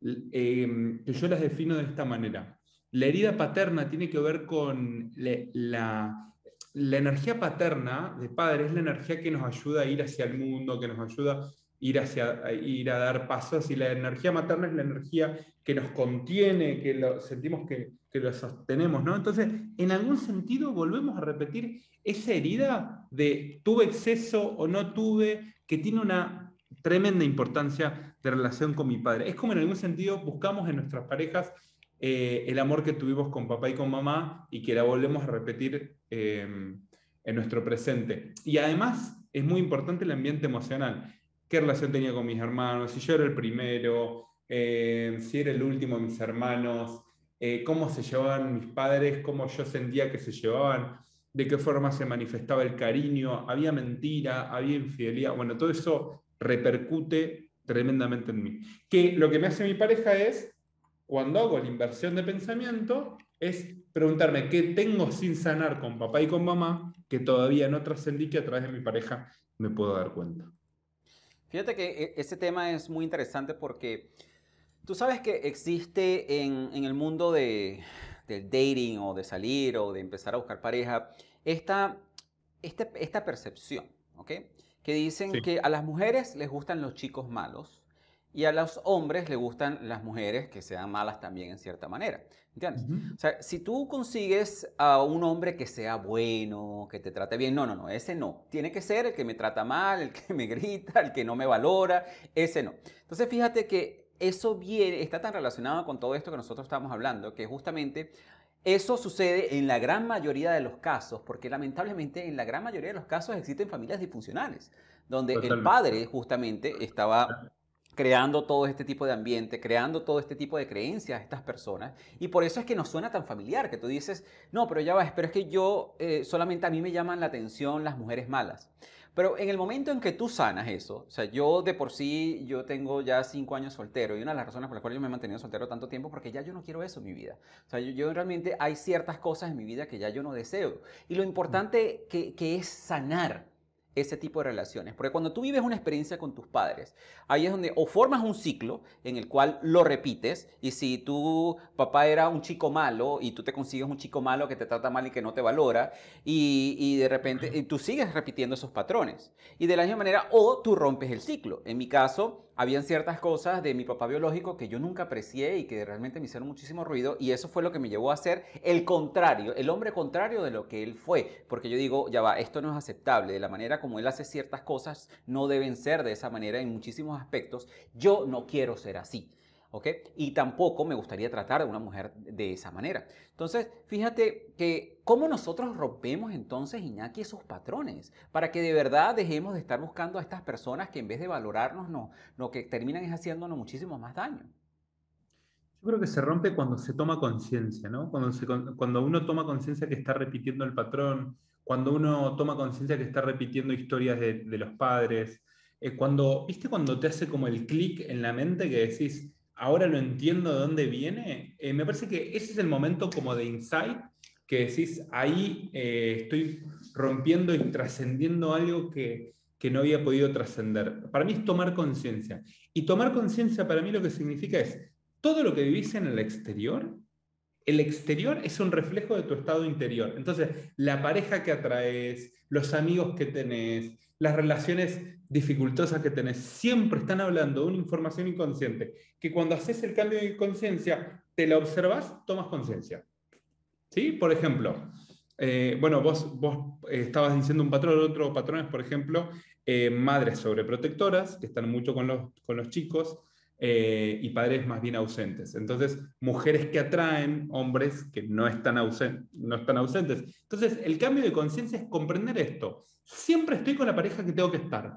Eh, que yo las defino de esta manera. La herida paterna tiene que ver con la, la, la energía paterna de padre, es la energía que nos ayuda a ir hacia el mundo, que nos ayuda a ir, hacia, a ir a dar pasos, y la energía materna es la energía que nos contiene, que lo, sentimos que, que lo sostenemos, ¿no? Entonces, en algún sentido volvemos a repetir esa herida de tuve exceso o no tuve, que tiene una tremenda importancia de relación con mi padre. Es como en algún sentido buscamos en nuestras parejas eh, el amor que tuvimos con papá y con mamá y que la volvemos a repetir eh, en nuestro presente. Y además es muy importante el ambiente emocional. ¿Qué relación tenía con mis hermanos? Si yo era el primero, eh, si era el último de mis hermanos, eh, cómo se llevaban mis padres, cómo yo sentía que se llevaban, de qué forma se manifestaba el cariño, había mentira, había infidelidad. Bueno, todo eso repercute tremendamente en mí. Que lo que me hace mi pareja es, cuando hago la inversión de pensamiento, es preguntarme qué tengo sin sanar con papá y con mamá que todavía no trascendí, que a través de mi pareja me puedo dar cuenta. Fíjate que e- ese tema es muy interesante porque tú sabes que existe en, en el mundo de, del dating o de salir o de empezar a buscar pareja esta, este- esta percepción, ¿ok? Que dicen Sí, que a las mujeres les gustan los chicos malos Y a los hombres les gustan las mujeres que sean malas también en cierta manera. ¿Entiendes? Ujú. O sea, si tú consigues a un hombre que sea bueno, que te trate bien, no, no, no, ese no. Tiene que ser el que me trata mal, el que me grita, el que no me valora, ese no. Entonces, fíjate que eso viene, está tan relacionado con todo esto que nosotros estamos hablando, que justamente eso sucede en la gran mayoría de los casos, porque lamentablemente en la gran mayoría de los casos existen familias disfuncionales, donde el Totalmente. padre justamente estaba creando todo este tipo de ambiente, creando todo este tipo de creencias a estas personas. Y por eso es que nos suena tan familiar, que tú dices, no, pero ya va, pero es que yo, eh, solamente a mí me llaman la atención las mujeres malas. Pero en el momento en que tú sanas eso, o sea, yo de por sí, yo tengo ya cinco años soltero y una de las razones por las cuales yo me he mantenido soltero tanto tiempo, porque ya yo no quiero eso en mi vida. O sea, yo, yo realmente hay ciertas cosas en mi vida que ya yo no deseo. Y lo importante que, que es sanar ese tipo de relaciones. Porque cuando tú vives una experiencia con tus padres, ahí es donde o formas un ciclo en el cual lo repites, y si tu papá era un chico malo y tú te consigues un chico malo que te trata mal y que no te valora, y, y de repente y tú sigues repitiendo esos patrones. Y de la misma manera, o tú rompes el ciclo. En mi caso, habían ciertas cosas de mi papá biológico que yo nunca aprecié y que realmente me hicieron muchísimo ruido, y eso fue lo que me llevó a ser el contrario, el hombre contrario de lo que él fue, porque yo digo, ya va, esto no es aceptable, de la manera como él hace ciertas cosas no deben ser de esa manera en muchísimos aspectos, yo no quiero ser así. ¿Ok? Y tampoco me gustaría tratar a una mujer de esa manera. Entonces, fíjate que cómo nosotros rompemos entonces, Iñaki, esos patrones, para que de verdad dejemos de estar buscando a estas personas que en vez de valorarnos, no, lo que terminan es haciéndonos muchísimo más daño. Yo creo que se rompe cuando se toma conciencia, ¿no? Cuando, se con- cuando uno toma conciencia que está repitiendo el patrón, cuando uno toma conciencia que está repitiendo historias de, de los padres, eh, cuando, ¿viste cuando te hace como el clic en la mente que decís, ahora lo entiendo de dónde viene? Eh, me parece que ese es el momento como de insight que decís, ahí eh, estoy rompiendo y trascendiendo algo que, que no había podido trascender. Para mí es tomar conciencia. Y tomar conciencia para mí lo que significa es todo lo que vivís en el exterior, el exterior es un reflejo de tu estado interior. Entonces, la pareja que atraes, los amigos que tenés, las relaciones dificultosas que tenés, siempre están hablando de una información inconsciente, que cuando haces el cambio de conciencia, te la observas, tomas conciencia. ¿Sí? Por ejemplo, eh, bueno, vos, vos eh, estabas diciendo un patrón, otro patrón es, por ejemplo, eh, madres sobreprotectoras, que están mucho con los, con los chicos, eh, y padres más bien ausentes. Entonces, mujeres que atraen hombres que no están, ausen no están ausentes. Entonces, el cambio de conciencia es comprender esto. Siempre estoy con la pareja que tengo que estar,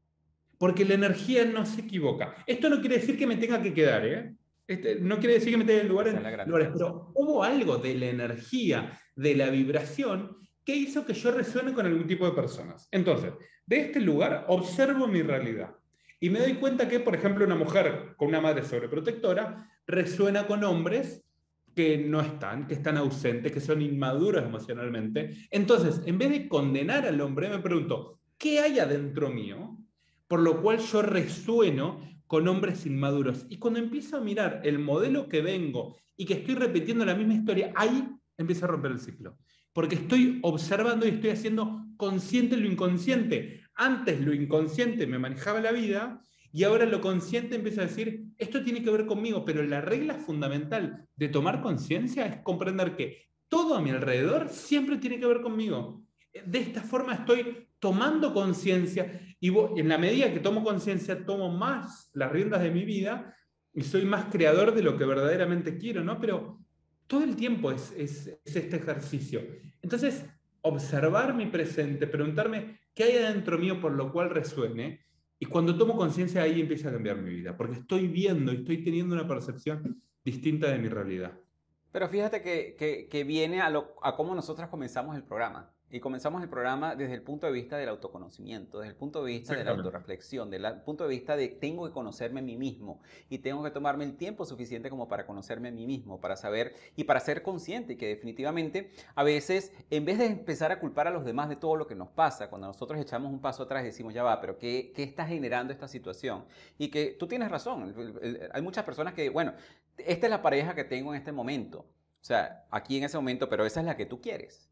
porque la energía no se equivoca. Esto no quiere decir que me tenga que quedar, ¿eh? Este, no quiere decir que me tenga en lugar Esa es en la gran lugares, diferencia. pero hubo algo de la energía, de la vibración, que hizo que yo resuene con algún tipo de personas. Entonces, de este lugar observo mi realidad y me doy cuenta que, por ejemplo, una mujer con una madre sobreprotectora resuena con hombres que no están, que están ausentes, que son inmaduros emocionalmente. Entonces, en vez de condenar al hombre, me pregunto, ¿qué hay adentro mío? Por lo cual yo resueno con hombres inmaduros. Y cuando empiezo a mirar el modelo que vengo y que estoy repitiendo la misma historia, ahí empieza a romper el ciclo. Porque estoy observando y estoy haciendo consciente lo inconsciente. Antes lo inconsciente me manejaba la vida y ahora lo consciente empieza a decir, esto tiene que ver conmigo, pero la regla fundamental de tomar conciencia es comprender que todo a mi alrededor siempre tiene que ver conmigo. De esta forma estoy tomando conciencia y en la medida que tomo conciencia tomo más las riendas de mi vida y soy más creador de lo que verdaderamente quiero, ¿no? Pero todo el tiempo es, es, es este ejercicio. Entonces, observar mi presente, preguntarme qué hay adentro mío por lo cual resuene, y cuando tomo conciencia ahí empieza a cambiar mi vida, porque estoy viendo y estoy teniendo una percepción distinta de mi realidad. Pero fíjate que, que, que viene a, lo, a cómo nosotros comenzamos el programa. Y comenzamos el programa desde el punto de vista del autoconocimiento, desde el punto de vista de la Exactamente. autorreflexión, desde el punto de vista de tengo que conocerme a mí mismo y tengo que tomarme el tiempo suficiente como para conocerme a mí mismo, para saber y para ser consciente que definitivamente a veces en vez de empezar a culpar a los demás de todo lo que nos pasa, cuando nosotros echamos un paso atrás y decimos ya va, pero ¿qué, qué está generando esta situación? Y que tú tienes razón, el, el, hay muchas personas que, bueno, esta es la pareja que tengo en este momento. O sea, aquí en ese momento, pero esa es la que tú quieres.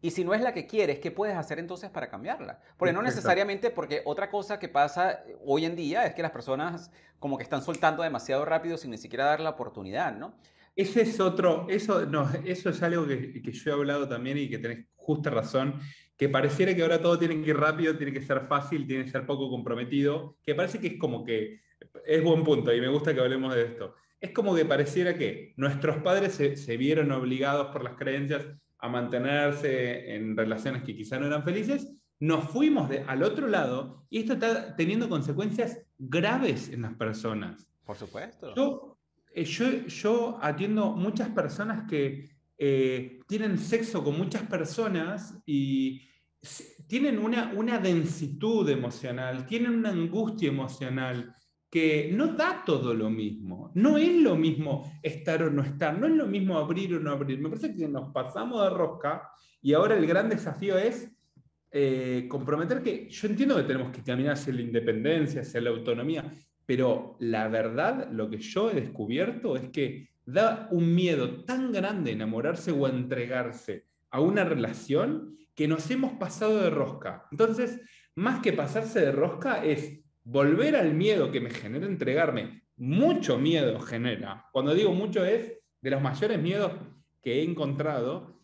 Y si no es la que quieres, ¿qué puedes hacer entonces para cambiarla? Porque no Exacto. necesariamente, porque otra cosa que pasa hoy en día es que las personas como que están soltando demasiado rápido sin ni siquiera dar la oportunidad, ¿no? Ese es otro, eso, no, eso es algo que, que yo he hablado también y que tenés justa razón, que pareciera que ahora todo tiene que ir rápido, tiene que ser fácil, tiene que ser poco comprometido, que parece que es como que, es buen punto y me gusta que hablemos de esto, es como que pareciera que nuestros padres se, se vieron obligados por las creencias a mantenerse en relaciones que quizá no eran felices, nos fuimos de, al otro lado y esto está teniendo consecuencias graves en las personas. Por supuesto. Yo, eh, yo, yo atiendo muchas personas que eh, tienen sexo con muchas personas y s- tienen una, una densitud emocional, tienen una angustia emocional que no da todo lo mismo. No es lo mismo estar o no estar, no es lo mismo abrir o no abrir. Me parece que nos pasamos de rosca y ahora el gran desafío es eh, comprometer que yo entiendo que tenemos que caminar hacia la independencia, hacia la autonomía, pero la verdad, lo que yo he descubierto es que da un miedo tan grande enamorarse o entregarse a una relación que nos hemos pasado de rosca. Entonces, más que pasarse de rosca es volver al miedo que me genera entregarme. Mucho miedo genera. Cuando digo mucho es de los mayores miedos que he encontrado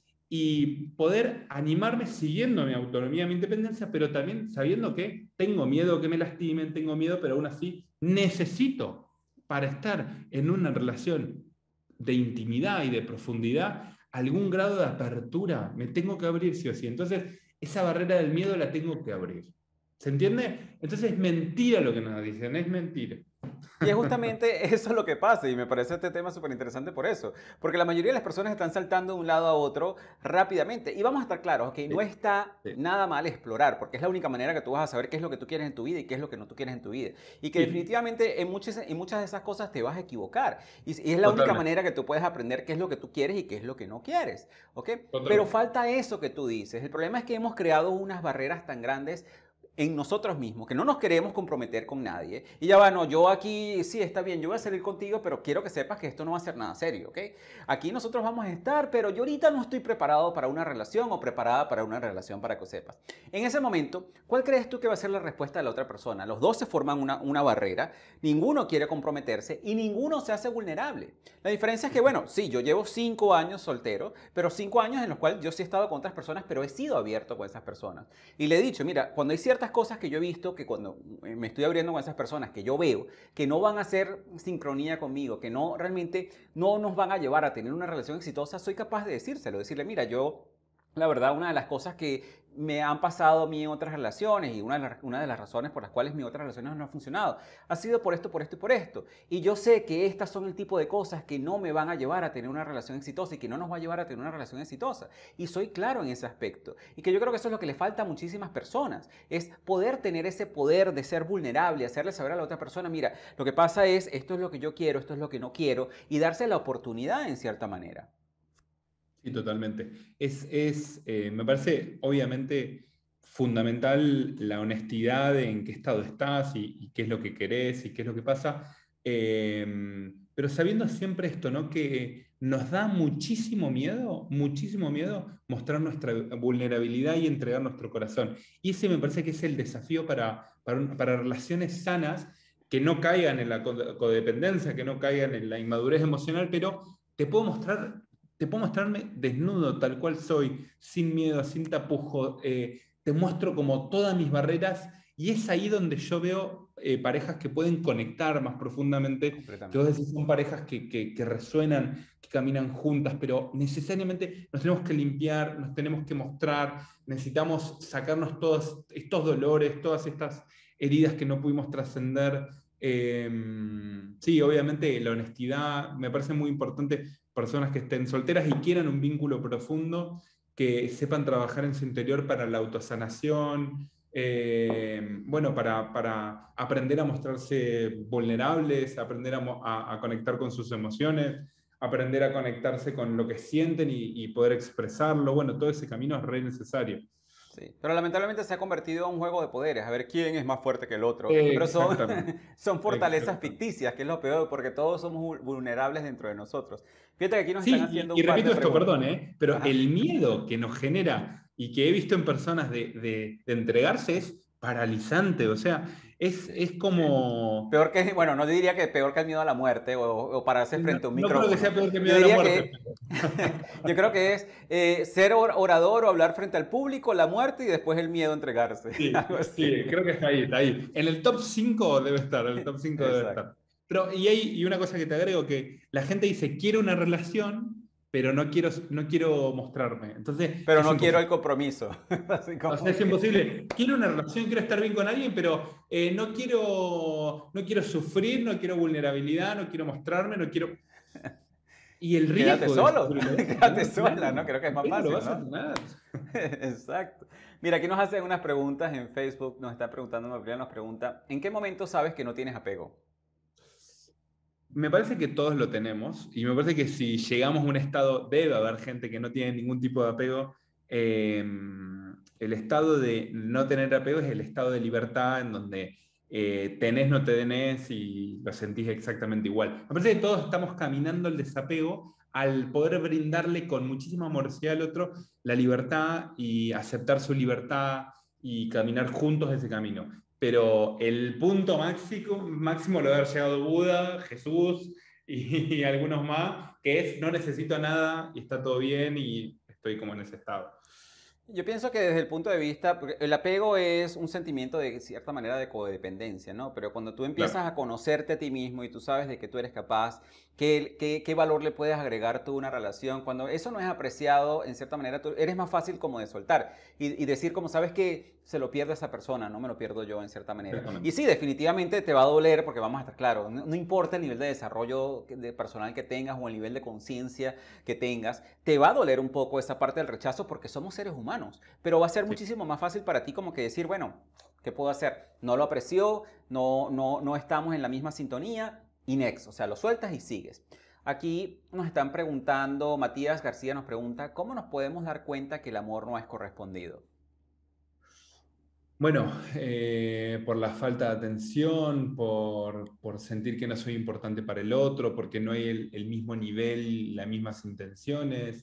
y poder animarme siguiendo mi autonomía, mi independencia, pero también sabiendo que tengo miedo que me lastimen, tengo miedo, pero aún así necesito para estar en una relación de intimidad y de profundidad algún grado de apertura, me tengo que abrir sí o sí. Entonces, esa barrera del miedo la tengo que abrir. ¿Se entiende? Entonces es mentira lo que nos dicen, es mentira. Y es justamente eso lo que pasa, y me parece este tema súper interesante por eso, porque la mayoría de las personas están saltando de un lado a otro rápidamente. Y vamos a estar claros, que no Sí, está sí. nada mal explorar, porque es la única manera que tú vas a saber qué es lo que tú quieres en tu vida y qué es lo que no tú quieres en tu vida. Y que Sí, definitivamente en muchas, en muchas de esas cosas te vas a equivocar. Y, y es la única totalmente, manera que tú puedes aprender qué es lo que tú quieres y qué es lo que no quieres. ¿Ok? Pero totalmente. falta eso que tú dices. El problema es que hemos creado unas barreras tan grandes en nosotros mismos, que no nos queremos comprometer con nadie. Y ya bueno, yo aquí, sí, está bien, yo voy a salir contigo, pero quiero que sepas que esto no va a ser nada serio, ¿ok? Aquí nosotros vamos a estar, pero yo ahorita no estoy preparado para una relación o preparada para una relación, para que sepas. En ese momento, ¿cuál crees tú que va a ser la respuesta de la otra persona? Los dos se forman una, una barrera, ninguno quiere comprometerse y ninguno se hace vulnerable. La diferencia es que, bueno, sí, yo llevo cinco años soltero, pero cinco años en los cuales yo sí he estado con otras personas, pero he sido abierto con esas personas. Y le he dicho, mira, cuando hay ciertas cosas que yo he visto, que cuando me estoy abriendo con esas personas, que yo veo, que no van a hacer sincronía conmigo, que no realmente no nos van a llevar a tener una relación exitosa, soy capaz de decírselo, decirle, mira, yo, la verdad, una de las cosas que me han pasado a mí en otras relaciones y una de, las, una de las razones por las cuales mis otras relaciones no han funcionado ha sido por esto, por esto y por esto. Y yo sé que estas son el tipo de cosas que no me van a llevar a tener una relación exitosa y que no nos va a llevar a tener una relación exitosa. Y soy claro en ese aspecto. Y que yo creo que eso es lo que le falta a muchísimas personas, es poder tener ese poder de ser vulnerable, hacerle saber a la otra persona, mira, lo que pasa es, esto es lo que yo quiero, esto es lo que no quiero, y darse la oportunidad en cierta manera. Sí, totalmente. Es, es eh, me parece obviamente fundamental la honestidad de en qué estado estás y, y qué es lo que querés y qué es lo que pasa. Eh, pero sabiendo siempre esto, ¿no? Que nos da muchísimo miedo, muchísimo miedo mostrar nuestra vulnerabilidad y entregar nuestro corazón. Y ese me parece que es el desafío para, para, un- para relaciones sanas que no caigan en la co- codependencia, que no caigan en la inmadurez emocional, pero te puedo mostrar te puedo mostrarme desnudo, tal cual soy, sin miedo, sin tapujo. Eh, te muestro como todas mis barreras y es ahí donde yo veo eh, parejas que pueden conectar más profundamente, que vos Completamente. decís son parejas que, que, que resuenan, que caminan juntas, pero necesariamente nos tenemos que limpiar, nos tenemos que mostrar, necesitamos sacarnos todos estos dolores, todas estas heridas que no pudimos trascender. Eh, sí, obviamente la honestidad me parece muy importante, personas que estén solteras y quieran un vínculo profundo, que sepan trabajar en su interior para la autosanación, eh, bueno, para, para aprender a mostrarse vulnerables, aprender a, a, a conectar con sus emociones, aprender a conectarse con lo que sienten y, y poder expresarlo. Bueno, todo ese camino es re necesario. Sí, pero lamentablemente se ha convertido en un juego de poderes, a ver quién es más fuerte que el otro. Pero son, Exactamente. son fortalezas Exactamente. ficticias, que es lo peor, porque todos somos vul- vulnerables dentro de nosotros. Fíjate que aquí nos están Sí, haciendo y, y un par de repito esto, preguntas. perdón, ¿eh? Pero Ajá. el miedo que nos genera y que he visto en personas de, de- de entregarse es paralizante. O sea, es, es como... Peor que, bueno, no diría que peor que el miedo a la muerte o, o pararse No, frente a un no creo que micrófono. sea peor que el Yo miedo a la diría muerte. que, yo creo que es eh, ser or- orador o hablar frente al público, la muerte y después el miedo a entregarse. Sí, Algo así. sí, creo que está ahí, está ahí. En el top cinco debe estar, en el top cinco debe Exacto. estar. Pero, y hay y una cosa que te agrego, que la gente dice, quiero una relación, pero no quiero, no quiero mostrarme. Entonces, Pero es no quiero el imposible. compromiso. Así O sea, como es que... imposible. Quiero una relación, quiero estar bien con alguien, pero eh, no quiero, no quiero sufrir, no quiero vulnerabilidad, no quiero mostrarme, no quiero... Y el Quédate riesgo de solo, sufrir lo vas a quédate tener, sola, ¿no? claro, Creo que es más claro, lo fácil, vas a ¿no? tener. Exacto. Mira, aquí nos hacen unas preguntas en Facebook, nos está preguntando, Gabriela nos pregunta, ¿en qué momento sabes que no tienes apego? Me parece que todos lo tenemos y me parece que si llegamos a un estado, debe haber gente que no tiene ningún tipo de apego. eh, el estado de no tener apego es el estado de libertad en donde eh, tenés, no te tenés y lo sentís exactamente igual. Me parece que todos estamos caminando el desapego al poder brindarle con muchísima amorosidad al otro la libertad y aceptar su libertad y caminar juntos ese camino. Pero el punto máximo, máximo lo debe haber llegado Buda, Jesús y, y algunos más, que es no necesito nada y está todo bien y estoy como en ese estado. Yo pienso que desde el punto de vista, porque el apego es un sentimiento de cierta manera de codependencia, ¿no? Pero cuando tú empiezas Claro, a conocerte a ti mismo y tú sabes de que tú eres capaz, qué, qué, qué valor le puedes agregar tú a una relación, cuando eso no es apreciado, en cierta manera, tú eres más fácil como de soltar y, y decir como sabes que se lo pierde esa persona, no me lo pierdo yo en cierta manera. Y exactamente. sí, definitivamente te va a doler porque vamos a estar claros, no, no importa el nivel de desarrollo de personal que tengas o el nivel de conciencia que tengas, te va a doler un poco esa parte del rechazo porque somos seres humanos, pero va a ser Sí. muchísimo más fácil para ti como que decir, bueno, ¿qué puedo hacer? No lo apreció, no, no, no estamos en la misma sintonía y next, o sea, lo sueltas y sigues. Aquí nos están preguntando, Matías García nos pregunta, ¿cómo nos podemos dar cuenta que el amor no es correspondido? Bueno, eh, por la falta de atención, por, por sentir que no soy importante para el otro, porque no hay el, el mismo nivel, las mismas intenciones,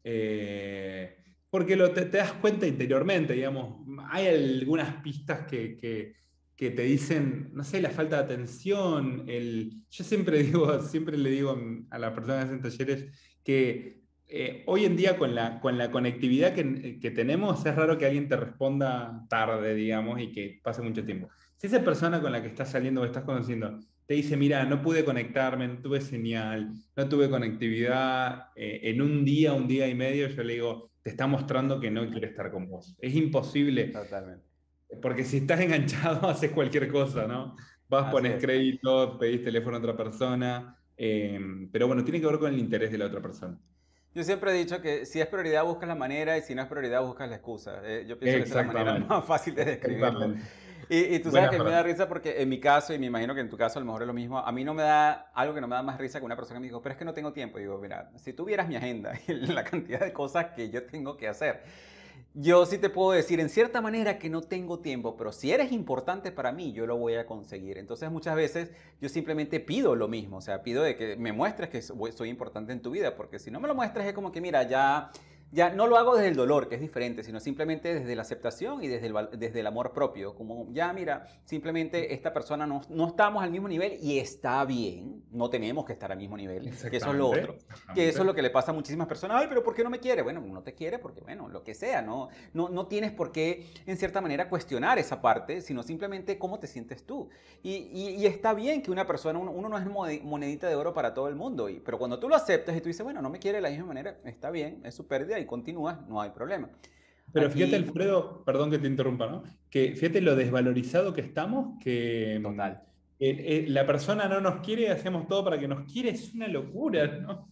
eh, porque lo, te, te das cuenta interiormente, digamos, hay algunas pistas que, que, que te dicen, no sé, la falta de atención, el, yo siempre digo, siempre le digo a las personas que hacen talleres que eh, hoy en día con la, con la conectividad que, que tenemos, es raro que alguien te responda tarde, digamos, y que pase mucho tiempo. Si esa persona con la que estás saliendo o estás conociendo te dice, mira, no pude conectarme, no tuve señal, no tuve conectividad, eh, en un día, un día y medio, yo le digo, te está mostrando que no quiere estar con vos. Es imposible, Totalmente. porque si estás enganchado, haces cualquier cosa, ¿no? Vas, Así pones es. crédito, pedís teléfono a otra persona, eh, pero bueno, tiene que ver con el interés de la otra persona. Yo siempre he dicho que si es prioridad buscas la manera y si no es prioridad buscas la excusa. Eh, yo pienso que esa es la manera Exactamente, más fácil de describirlo. exactamente. Y, y tú sabes Buena que me da frase. risa porque en mi caso, y me imagino que en tu caso a lo mejor es lo mismo, a mí no me da algo que no me da más risa que una persona que me dijo, pero es que no tengo tiempo. Y digo, mira, si tú vieras mi agenda y la cantidad de cosas que yo tengo que hacer, yo sí te puedo decir en cierta manera que no tengo tiempo, pero si eres importante para mí, yo lo voy a conseguir. Entonces muchas veces yo simplemente pido lo mismo, o sea, pido de que me muestres que soy soy importante en tu vida, porque si no me lo muestras es como que, mira, ya, ya no lo hago desde el dolor, que es diferente, sino simplemente desde la aceptación y desde el, val- desde el amor propio, como ya, mira, simplemente esta persona no, no estamos al mismo nivel y está bien, no tenemos que estar al mismo nivel, que eso es lo Exactamente, otro. Que eso es lo exactamente. que le pasa a muchísimas personas. Ay, pero ¿por qué no me quiere? Bueno, no te quiere porque, bueno, lo que sea, ¿no? No, no tienes por qué, en cierta manera, cuestionar esa parte, sino simplemente cómo te sientes tú. Y, y- y está bien que una persona, uno, uno no es mode- monedita de oro para todo el mundo, y- pero cuando tú lo aceptas y tú dices, bueno, no me quiere de la misma manera, está bien, es su pérdida y continúas, no hay problema. Pero fíjate, Aquí, Alfredo, perdón que te interrumpa, ¿no? Que fíjate lo desvalorizado que estamos, que mm, total. eh, eh, la persona no nos quiere y hacemos todo para que nos quiere, es una locura, ¿no?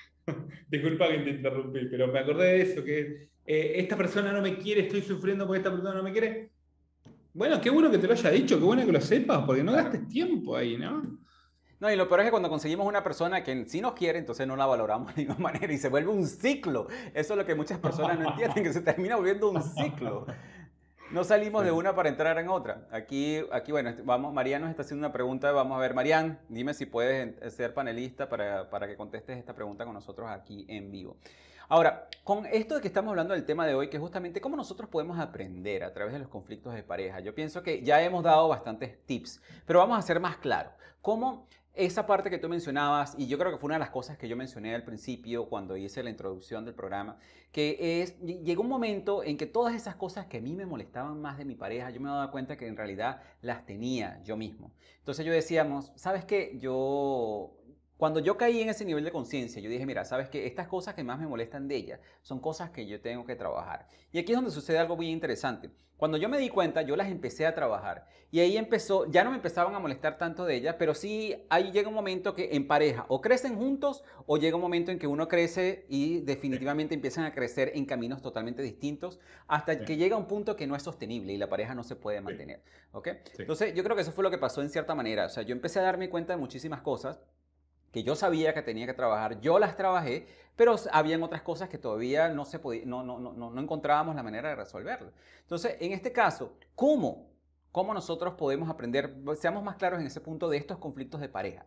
Disculpa que te interrumpí, pero me acordé de eso, que eh, esta persona no me quiere, estoy sufriendo porque esta persona no me quiere. Bueno, qué bueno que te lo haya dicho, qué bueno que lo sepas, porque no Claro. gastes tiempo ahí, ¿no? No, y lo peor es que cuando conseguimos una persona que sí nos quiere, entonces no la valoramos de ninguna manera y se vuelve un ciclo. Eso es lo que muchas personas no entienden, que se termina volviendo un ciclo. No salimos de Sí. una para entrar en otra. Aquí, aquí bueno, este, vamos, Marian nos está haciendo una pregunta. Vamos a ver, Marian, dime si puedes eh, ser panelista para, para que contestes esta pregunta con nosotros aquí en vivo. Ahora, con esto de que estamos hablando del tema de hoy, que es justamente cómo nosotros podemos aprender a través de los conflictos de pareja, yo pienso que ya hemos dado bastantes tips, pero vamos a ser más claros. ¿Cómo esa parte que tú mencionabas, y yo creo que fue una de las cosas que yo mencioné al principio cuando hice la introducción del programa, que es, llegó un momento en que todas esas cosas que a mí me molestaban más de mi pareja, yo me daba cuenta que en realidad las tenía yo mismo. Entonces yo decíamos, ¿sabes qué? Yo... Cuando yo caí en ese nivel de conciencia, yo dije, mira, ¿sabes qué? Estas cosas que más me molestan de ella son cosas que yo tengo que trabajar. Y aquí es donde sucede algo muy interesante. Cuando yo me di cuenta, yo las empecé a trabajar. Y ahí empezó, ya no me empezaban a molestar tanto de ella, pero sí ahí llega un momento que en pareja o crecen juntos o llega un momento en que uno crece y definitivamente empiezan a crecer en caminos totalmente distintos hasta Sí, que llega un punto que no es sostenible y la pareja no se puede sí, mantener. ¿Ok? sí. Entonces yo creo que eso fue lo que pasó en cierta manera. O sea, yo empecé a darme cuenta de muchísimas cosas que yo sabía que tenía que trabajar, yo las trabajé, pero habían otras cosas que todavía no, se podía, no, no, no, no encontrábamos la manera de resolverlo. Entonces, en este caso, ¿cómo? ¿Cómo nosotros podemos aprender? Seamos más claros en ese punto de estos conflictos de pareja.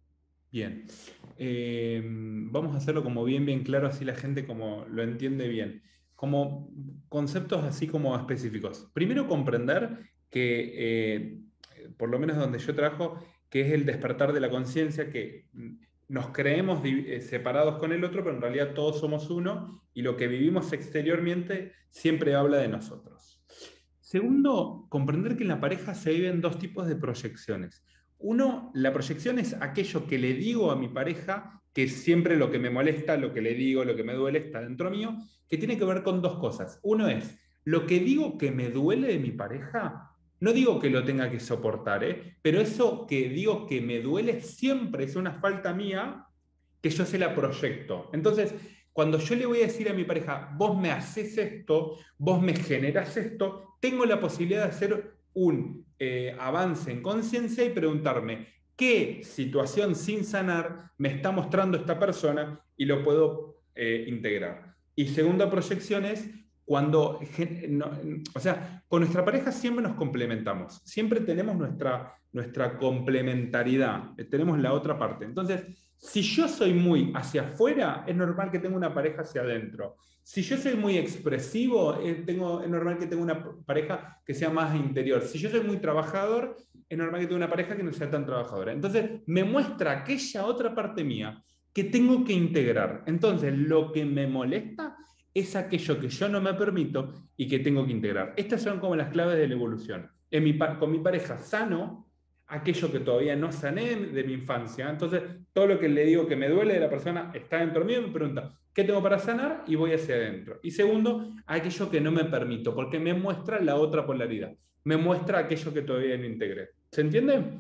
Bien. Eh, vamos a hacerlo como bien, bien claro, así la gente como lo entiende bien. Como conceptos así como específicos. Primero comprender que, eh, por lo menos donde yo trabajo, que es el despertar de la conciencia, que nos creemos eh, separados con el otro, pero en realidad todos somos uno y lo que vivimos exteriormente siempre habla de nosotros. Segundo, comprender que en la pareja se viven dos tipos de proyecciones. Uno, la proyección es aquello que le digo a mi pareja, que siempre lo que me molesta, lo que le digo, lo que me duele está dentro mío, que tiene que ver con dos cosas. Uno es, lo que digo que me duele de mi pareja, no digo que lo tenga que soportar, ¿eh? Pero eso que digo que me duele siempre es una falta mía que yo se la proyecto. Entonces, cuando yo le voy a decir a mi pareja, vos me haces esto, vos me generás esto, tengo la posibilidad de hacer un eh, avance en conciencia y preguntarme qué situación sin sanar me está mostrando esta persona y lo puedo eh, integrar. Y segunda proyección es cuando, no, o sea, con nuestra pareja siempre nos complementamos, siempre tenemos nuestra, nuestra complementariedad, tenemos la otra parte. Entonces, si yo soy muy hacia afuera, es normal que tenga una pareja hacia adentro. Si yo soy muy expresivo, eh, tengo, es normal que tenga una pareja que sea más interior. Si yo soy muy trabajador, es normal que tenga una pareja que no sea tan trabajadora. Entonces, me muestra aquella otra parte mía que tengo que integrar. Entonces, lo que me molesta es aquello que yo no me permito y que tengo que integrar. Estas son como las claves de la evolución. En mi, con mi pareja sano aquello que todavía no sané de mi infancia. Entonces, todo lo que le digo que me duele de la persona está dentro mío y me pregunta, ¿qué tengo para sanar? Y voy hacia adentro. Y segundo, aquello que no me permito, porque me muestra la otra polaridad. Me muestra aquello que todavía no integré. ¿Se entiende?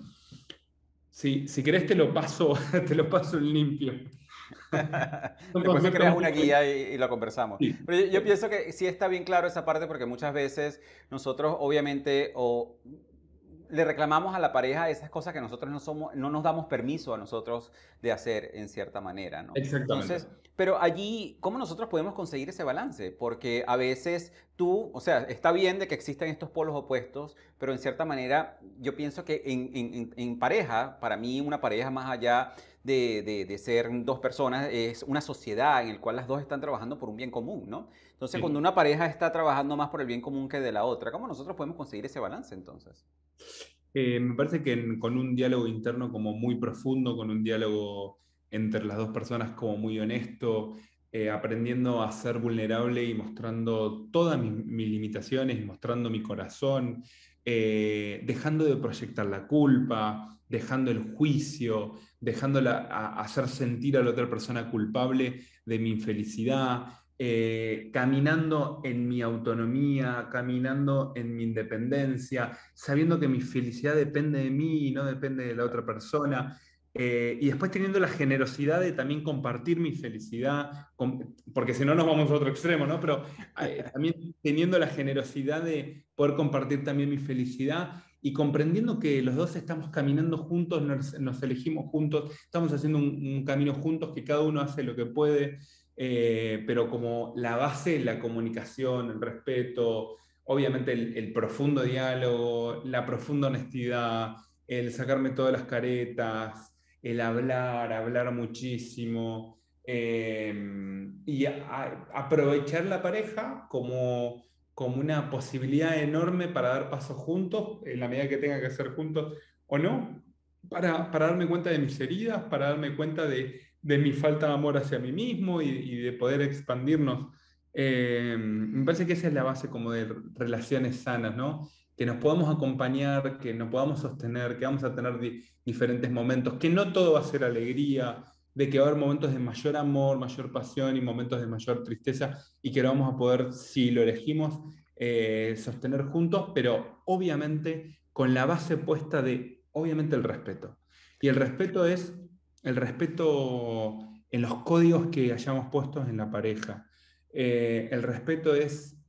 Si, si querés te lo paso, te lo paso en limpio. Después me creas una guía y, y lo conversamos. Sí, Pero yo, yo sí. pienso que sí está bien claro esa parte porque muchas veces nosotros obviamente o le reclamamos a la pareja esas cosas que nosotros no somos, no nos damos permiso a nosotros de hacer en cierta manera, ¿no? Exactamente. Entonces, pero allí, ¿cómo nosotros podemos conseguir ese balance? Porque a veces tú, o sea, está bien de que existan estos polos opuestos, pero en cierta manera yo pienso que en, en, en pareja, para mí una pareja más allá de, de, de ser dos personas, es una sociedad en la cual las dos están trabajando por un bien común, ¿no? Entonces, cuando Sí. una pareja está trabajando más por el bien común que de la otra, ¿cómo nosotros podemos conseguir ese balance entonces? Eh, me parece que en- con un diálogo interno como muy profundo, con un diálogo entre las dos personas como muy honesto, eh, aprendiendo a ser vulnerable y mostrando todas mis, mis limitaciones, mostrando mi corazón, eh, dejando de proyectar la culpa, dejando el juicio, dejando a hacer sentir a la otra persona culpable de mi infelicidad, eh, caminando en mi autonomía, caminando en mi independencia, sabiendo que mi felicidad depende de mí y no depende de la otra persona. Eh, y después teniendo la generosidad de también compartir mi felicidad, con, porque si no nos vamos a otro extremo, ¿no? Pero eh, también teniendo la generosidad de poder compartir también mi felicidad y comprendiendo que los dos estamos caminando juntos, nos, nos elegimos juntos, estamos haciendo un, un camino juntos, que cada uno hace lo que puede, eh, pero como la base, la comunicación, el respeto, obviamente el, el profundo diálogo, la profunda honestidad, el sacarme todas las caretas, el hablar, hablar muchísimo, eh, y a, a aprovechar la pareja como, como una posibilidad enorme para dar pasos juntos, en la medida que tenga que hacer juntos o no, para, para darme cuenta de mis heridas, para darme cuenta de, de mi falta de amor hacia mí mismo y, y de poder expandirnos. Eh, me parece que esa es la base como de relaciones sanas, ¿no? Que nos podamos acompañar, que nos podamos sostener, que vamos a tener di diferentes momentos, que no todo va a ser alegría, de que va a haber momentos de mayor amor, mayor pasión y momentos de mayor tristeza, y que lo vamos a poder, si lo elegimos, eh, sostener juntos, pero obviamente con la base puesta de, obviamente, el respeto. Y el respeto es el respeto en los códigos que hayamos puestos en la pareja. Eh, el respeto es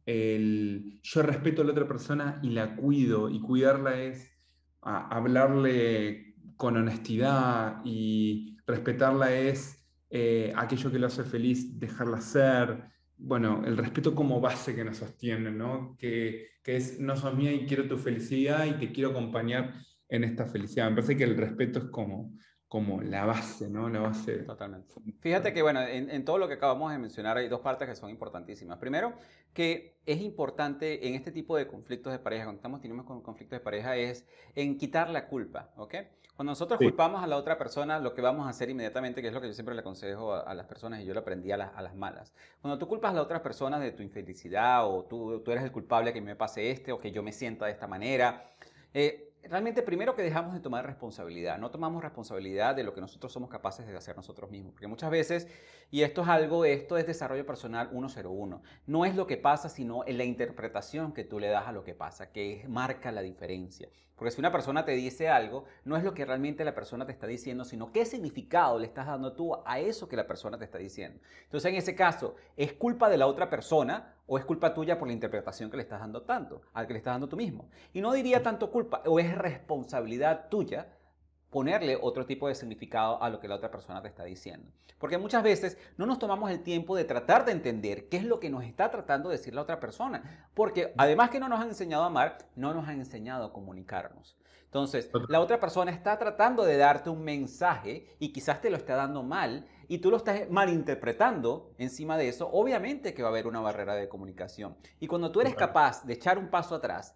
el yo respeto a la otra persona y la cuido, y cuidarla es a, hablarle con honestidad, y respetarla es eh, aquello que lo hace feliz, dejarla ser. Bueno, el respeto como base que nos sostiene, ¿no? Que, que es no sos mía y quiero tu felicidad y te quiero acompañar en esta felicidad. Me parece que el respeto es como, como la base, ¿no? La base. Totalmente. Fíjate que, bueno, en, en todo lo que acabamos de mencionar hay dos partes que son importantísimas. Primero, que es importante en este tipo de conflictos de pareja, cuando estamos teniendo con conflictos de pareja, es en quitar la culpa, ¿ok? Cuando nosotros Sí. culpamos a la otra persona, lo que vamos a hacer inmediatamente, que es lo que yo siempre le aconsejo a, a las personas, y yo lo aprendí a, la, a las malas. Cuando tú culpas a la otra persona de tu infelicidad, o tú, tú eres el culpable que me pase este, o que yo me sienta de esta manera, eh, realmente primero que dejamos de tomar responsabilidad, no tomamos responsabilidad de lo que nosotros somos capaces de hacer nosotros mismos, porque muchas veces, y esto es algo, esto es desarrollo personal ciento uno, no es lo que pasa, sino en la interpretación que tú le das a lo que pasa, que marca la diferencia. Porque si una persona te dice algo, no es lo que realmente la persona te está diciendo, sino qué significado le estás dando tú a eso que la persona te está diciendo. Entonces, en ese caso, ¿es culpa de la otra persona o es culpa tuya por la interpretación que le estás dando tanto, al que le estás dando tú mismo? Y no diría tanto culpa, o es responsabilidad tuya ponerle otro tipo de significado a lo que la otra persona te está diciendo. Porque muchas veces no nos tomamos el tiempo de tratar de entender qué es lo que nos está tratando de decir la otra persona. Porque además que no nos han enseñado a amar, no nos han enseñado a comunicarnos. Entonces, la otra persona está tratando de darte un mensaje y quizás te lo está dando mal y tú lo estás malinterpretando encima de eso. Obviamente que va a haber una barrera de comunicación. Y cuando tú eres capaz de echar un paso atrás,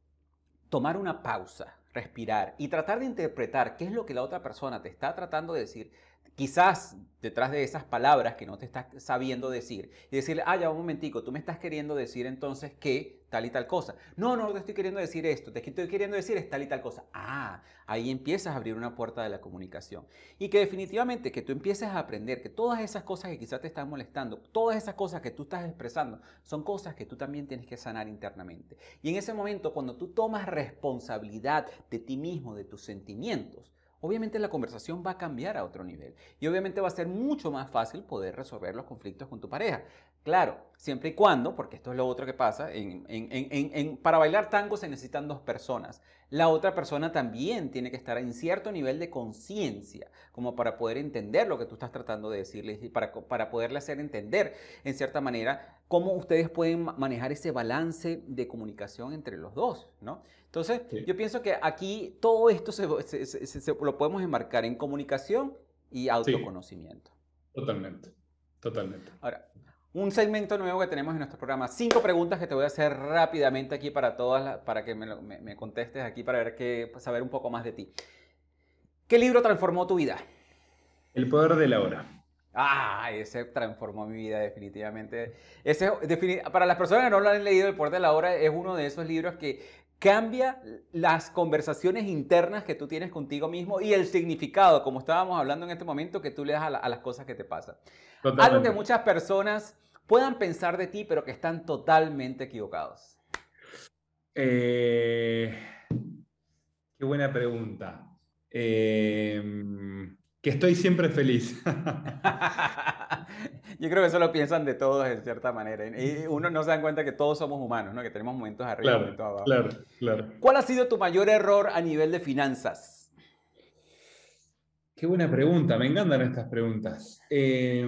tomar una pausa, respirar y tratar de interpretar qué es lo que la otra persona te está tratando de decir, quizás detrás de esas palabras que no te estás sabiendo decir, y decirle, ah, ya un momentico, tú me estás queriendo decir entonces que tal y tal cosa. No, no te estoy queriendo decir esto, te estoy queriendo decir es tal y tal cosa. Ah, ahí empiezas a abrir una puerta de la comunicación. Y que definitivamente que tú empieces a aprender que todas esas cosas que quizás te están molestando, todas esas cosas que tú estás expresando, son cosas que tú también tienes que sanar internamente. Y en ese momento, cuando tú tomas responsabilidad de ti mismo, de tus sentimientos, obviamente la conversación va a cambiar a otro nivel y obviamente va a ser mucho más fácil poder resolver los conflictos con tu pareja. Claro, siempre y cuando, porque esto es lo otro que pasa, en, en, en, en, para bailar tango se necesitan dos personas. La otra persona también tiene que estar en cierto nivel de conciencia, como para poder entender lo que tú estás tratando de decirles y para, para poderle hacer entender, en cierta manera, cómo ustedes pueden manejar ese balance de comunicación entre los dos, ¿no? Entonces, Sí. yo pienso que aquí todo esto se, se, se, se, se lo podemos enmarcar en comunicación y autoconocimiento. Sí, totalmente, totalmente. Ahora, un segmento nuevo que tenemos en nuestro programa. Cinco preguntas que te voy a hacer rápidamente aquí para todas, las, para que me, me, me contestes aquí para ver qué, saber un poco más de ti. ¿Qué libro transformó tu vida? El poder de la hora. Ah, ese transformó mi vida definitivamente. Ese, para las personas que no lo han leído, El poder de la hora es uno de esos libros que cambia las conversaciones internas que tú tienes contigo mismo y el significado, como estábamos hablando en este momento, que tú le das a, la, a las cosas que te pasan. Totalmente. Algo que muchas personas puedan pensar de ti, pero que están totalmente equivocados. Eh, qué buena pregunta. Eh, que estoy siempre feliz. Yo creo que eso lo piensan de todos en cierta manera. Y uno no se da cuenta que todos somos humanos, ¿no? Que tenemos momentos arriba, Claro, momentos abajo. claro, claro. ¿Cuál ha sido tu mayor error a nivel de finanzas? Qué buena pregunta, me encantan estas preguntas. Eh,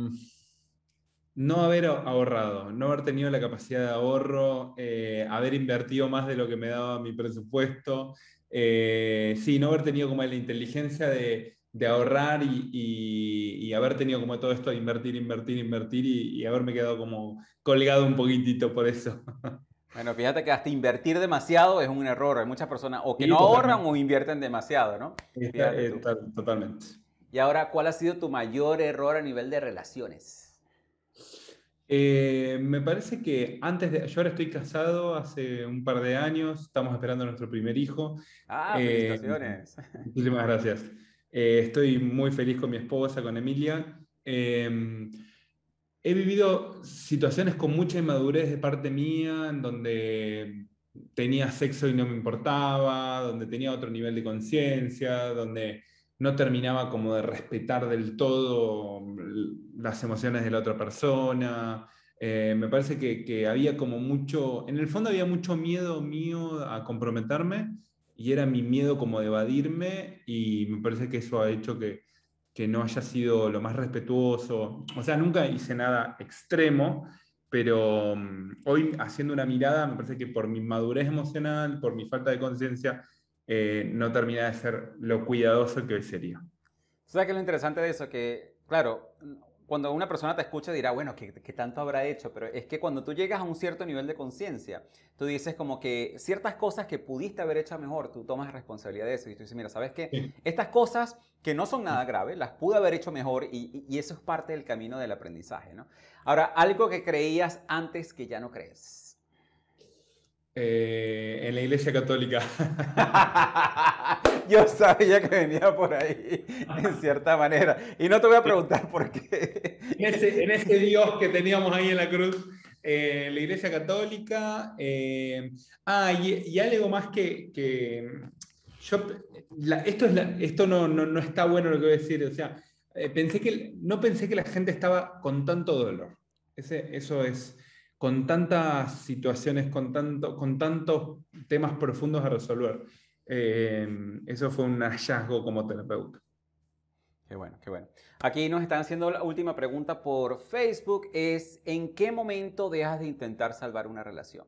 no haber ahorrado, no haber tenido la capacidad de ahorro, eh, haber invertido más de lo que me daba mi presupuesto, eh, sí, no haber tenido como la inteligencia de, de ahorrar y, y- y haber tenido como todo esto de invertir, invertir, invertir y, y haberme quedado como colgado un poquitito por eso. Bueno, fíjate que hasta invertir demasiado es un error. Hay muchas personas o que no Sí, ahorran totalmente. o invierten demasiado, ¿no? Está- Fíjate eh, tú. to- totalmente. Y ahora, ¿cuál ha sido tu mayor error a nivel de relaciones? Eh, me parece que antes de, yo ahora estoy casado hace un par de años, estamos esperando a nuestro primer hijo. Ah, Eh, felicitaciones. Muchísimas gracias. Eh, estoy muy feliz con mi esposa, con Emilia. Eh, He vivido situaciones con mucha inmadurez de parte mía, en donde tenía sexo y no me importaba, donde tenía otro nivel de conciencia, donde no terminaba como de respetar del todo las emociones de la otra persona. Eh, me parece que, que había como mucho, en el fondo había mucho miedo mío a comprometerme y era mi miedo como de evadirme y me parece que eso ha hecho que que no haya sido lo más respetuoso. O sea, nunca hice nada extremo, pero um, hoy haciendo una mirada, me parece que por mi madurez emocional, por mi falta de conciencia, eh, no termina de ser lo cuidadoso que hoy sería. ¿Sabes qué es lo interesante de eso? Que, claro, cuando una persona te escucha dirá, bueno, ¿qué, qué tanto habrá hecho? Pero es que cuando tú llegas a un cierto nivel de conciencia, tú dices como que ciertas cosas que pudiste haber hecho mejor, tú tomas responsabilidad de eso y tú dices, mira, ¿sabes qué? Sí. Estas cosas que no son nada graves, las pude haber hecho mejor y, y, y eso es parte del camino del aprendizaje, ¿no? Ahora, algo que creías antes que ya no crees. Eh, en la Iglesia Católica. Yo sabía que venía por ahí, en cierta manera. Y no te voy a preguntar por qué. En ese, en ese Dios que teníamos ahí en la cruz, eh, la Iglesia Católica. Eh, ah, y, y algo más que, que yo, la- esto, es la- esto no, no, no está bueno lo que voy a decir, o sea, eh, pensé que, no pensé que la gente estaba con tanto dolor. Ese, eso es, con tantas situaciones, con, tanto, con tantos temas profundos a resolver. Eh, eso fue un hallazgo como terapeuta. Qué bueno, qué bueno. Aquí nos están haciendo la última pregunta por Facebook. Es, ¿en qué momento dejas de intentar salvar una relación?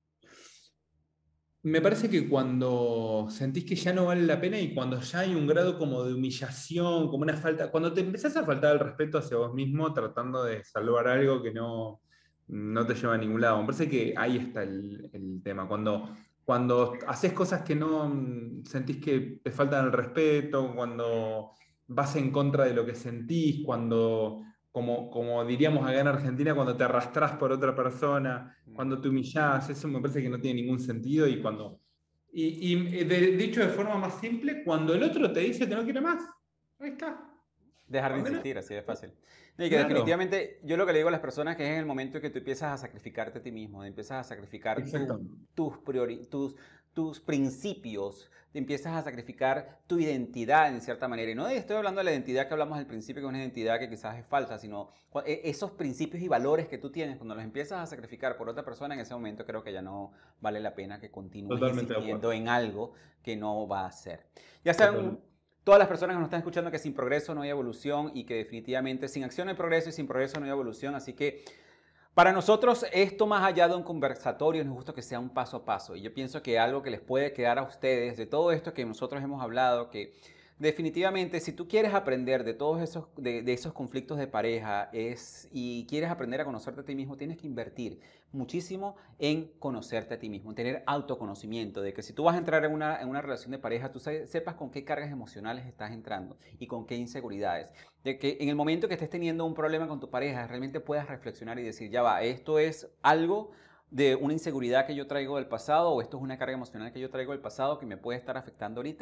Me parece que cuando sentís que ya no vale la pena y cuando ya hay un grado como de humillación, como una falta, cuando te empezás a faltar el respeto hacia vos mismo tratando de salvar algo que no, no te lleva a ningún lado. Me parece que ahí está el, el tema. Cuando, cuando haces cosas que no mm, sentís que te faltan el respeto, cuando vas en contra de lo que sentís, cuando, como, como diríamos acá en Argentina, cuando te arrastrás por otra persona, cuando te humillás, eso me parece que no tiene ningún sentido y cuando... Y, y de- dicho de forma más simple, cuando el otro te dice que no quiere más, ahí está. Dejar de Cuando no- insistir, así de fácil. No, y que claro, definitivamente yo lo que le digo a las personas que es en el momento que tú empiezas a sacrificarte a ti mismo, empiezas a sacrificar tu- exactamente. tus, priori- tus, tus principios, te empiezas a sacrificar tu identidad en cierta manera. Y no estoy hablando de la identidad que hablamos al principio, que es una identidad que quizás es falsa, sino cua- e- esos principios y valores que tú tienes, cuando los empiezas a sacrificar por otra persona, en ese momento creo que ya no vale la pena que continúes Totalmente de insistiendo acuerdo. en algo que no va a ser. Ya sean Totalmente. todas las personas que nos están escuchando que sin progreso no hay evolución y que definitivamente sin acción no hay progreso y sin progreso no hay evolución. Así que para nosotros esto más allá de un conversatorio nos gusta que sea un paso a paso. Y yo pienso que algo que les puede quedar a ustedes de todo esto que nosotros hemos hablado, que definitivamente si tú quieres aprender de todos esos, de, de esos conflictos de pareja es, y quieres aprender a conocerte a ti mismo, tienes que invertir muchísimo en conocerte a ti mismo, en tener autoconocimiento, de que si tú vas a entrar en una, en una relación de pareja, tú se, sepas con qué cargas emocionales estás entrando y con qué inseguridades. De que en el momento que estés teniendo un problema con tu pareja, realmente puedas reflexionar y decir, ya va, esto es algo de una inseguridad que yo traigo del pasado o esto es una carga emocional que yo traigo del pasado que me puede estar afectando ahorita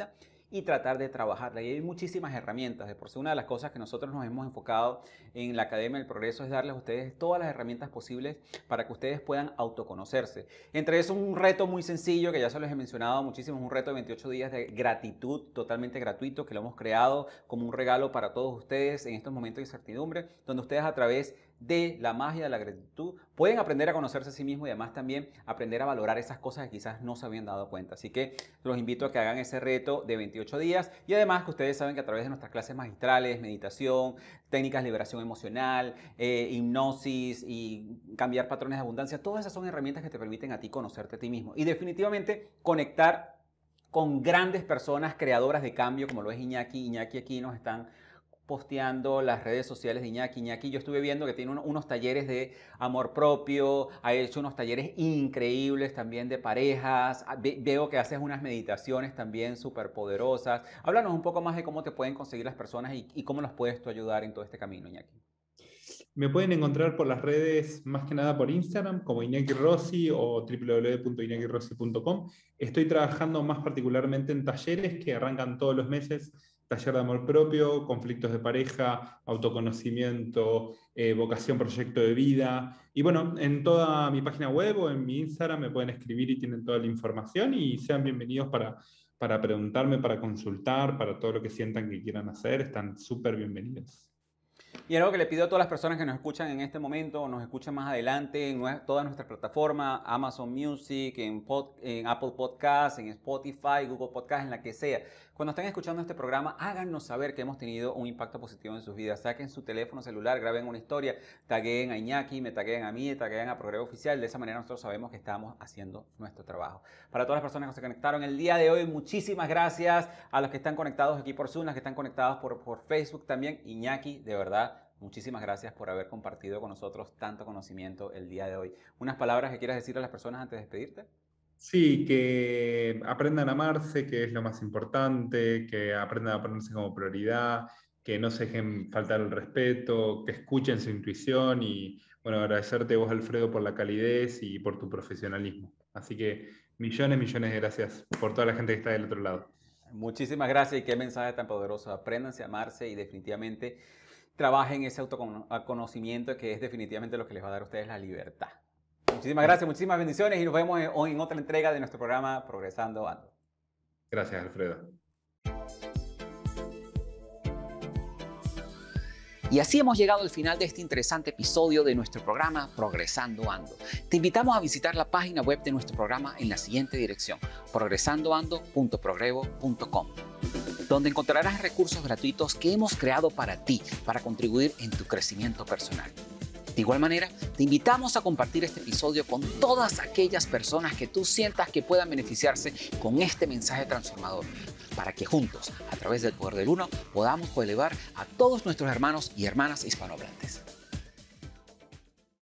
y tratar de trabajarla. Y hay muchísimas herramientas. De por sí, una de las cosas que nosotros nos hemos enfocado en la Academia del Progreso es darles a ustedes todas las herramientas posibles para que ustedes puedan autoconocerse. Entre eso, un reto muy sencillo que ya se los he mencionado muchísimo, es un reto de veintiocho días de gratitud totalmente gratuito que lo hemos creado como un regalo para todos ustedes en estos momentos de incertidumbre, donde ustedes a través de la magia de la gratitud pueden aprender a conocerse a sí mismos y además también aprender a valorar esas cosas que quizás no se habían dado cuenta. Así que los invito a que hagan ese reto de veintiocho días y además que ustedes saben que a través de nuestras clases magistrales, meditación, técnicas de liberación emocional, eh, hipnosis y cambiar patrones de abundancia, todas esas son herramientas que te permiten a ti conocerte a ti mismo y definitivamente conectar con grandes personas creadoras de cambio como lo es Iñaki. Iñaki aquí nos están posteando las redes sociales de Iñaki. Iñaki, yo estuve viendo que tiene unos, unos talleres de amor propio, ha hecho unos talleres increíbles también de parejas, Ve, veo que haces unas meditaciones también súper poderosas. Háblanos un poco más de cómo te pueden conseguir las personas y, y cómo los puedes tú ayudar en todo este camino, Iñaki. Me pueden encontrar por las redes, más que nada por Instagram, como Iñaki Rossi o w w w punto iñaki rossi punto com. Estoy trabajando más particularmente en talleres que arrancan todos los meses. Taller de amor propio, conflictos de pareja, autoconocimiento, eh, vocación, proyecto de vida. Y bueno, en toda mi página web o en mi Instagram me pueden escribir y tienen toda la información y sean bienvenidos para, para preguntarme, para consultar, para todo lo que sientan que quieran hacer. Están súper bienvenidos. Y algo que le pido a todas las personas que nos escuchan en este momento o nos escuchan más adelante en todas nuestras plataformas, Amazon Music, en, Pod, en Apple Podcasts, en Spotify, Google Podcasts, en la que sea. Cuando estén escuchando este programa, háganos saber que hemos tenido un impacto positivo en sus vidas. Saquen su teléfono celular, graben una historia, tagueen a Iñaki, me tagueen a mí, tagueen a Progreso Oficial. De esa manera nosotros sabemos que estamos haciendo nuestro trabajo. Para todas las personas que se conectaron el día de hoy, muchísimas gracias a los que están conectados aquí por Zoom, los que están conectados por, por Facebook también. Iñaki, de verdad, muchísimas gracias por haber compartido con nosotros tanto conocimiento el día de hoy. ¿Unas palabras que quieras decir a las personas antes de despedirte? Sí, que aprendan a amarse, que es lo más importante, que aprendan a ponerse como prioridad, que no se dejen faltar el respeto, que escuchen su intuición y, bueno, agradecerte a vos, Alfredo, por la calidez y por tu profesionalismo. Así que millones, millones de gracias por toda la gente que está del otro lado. Muchísimas gracias y qué mensaje tan poderoso. Apréndanse a amarse y definitivamente trabajen ese autoconocimiento que es definitivamente lo que les va a dar a ustedes la libertad. Muchísimas gracias, muchísimas bendiciones y nos vemos hoy en otra entrega de nuestro programa Progresando Ando. Gracias, Alfredo. Y así hemos llegado al final de este interesante episodio de nuestro programa Progresando Ando. Te invitamos a visitar la página web de nuestro programa en la siguiente dirección, progresando ando punto progreso punto com, donde encontrarás recursos gratuitos que hemos creado para ti, para contribuir en tu crecimiento personal. De igual manera, te invitamos a compartir este episodio con todas aquellas personas que tú sientas que puedan beneficiarse con este mensaje transformador, para que juntos, a través del poder del uno, podamos elevar a todos nuestros hermanos y hermanas hispanohablantes.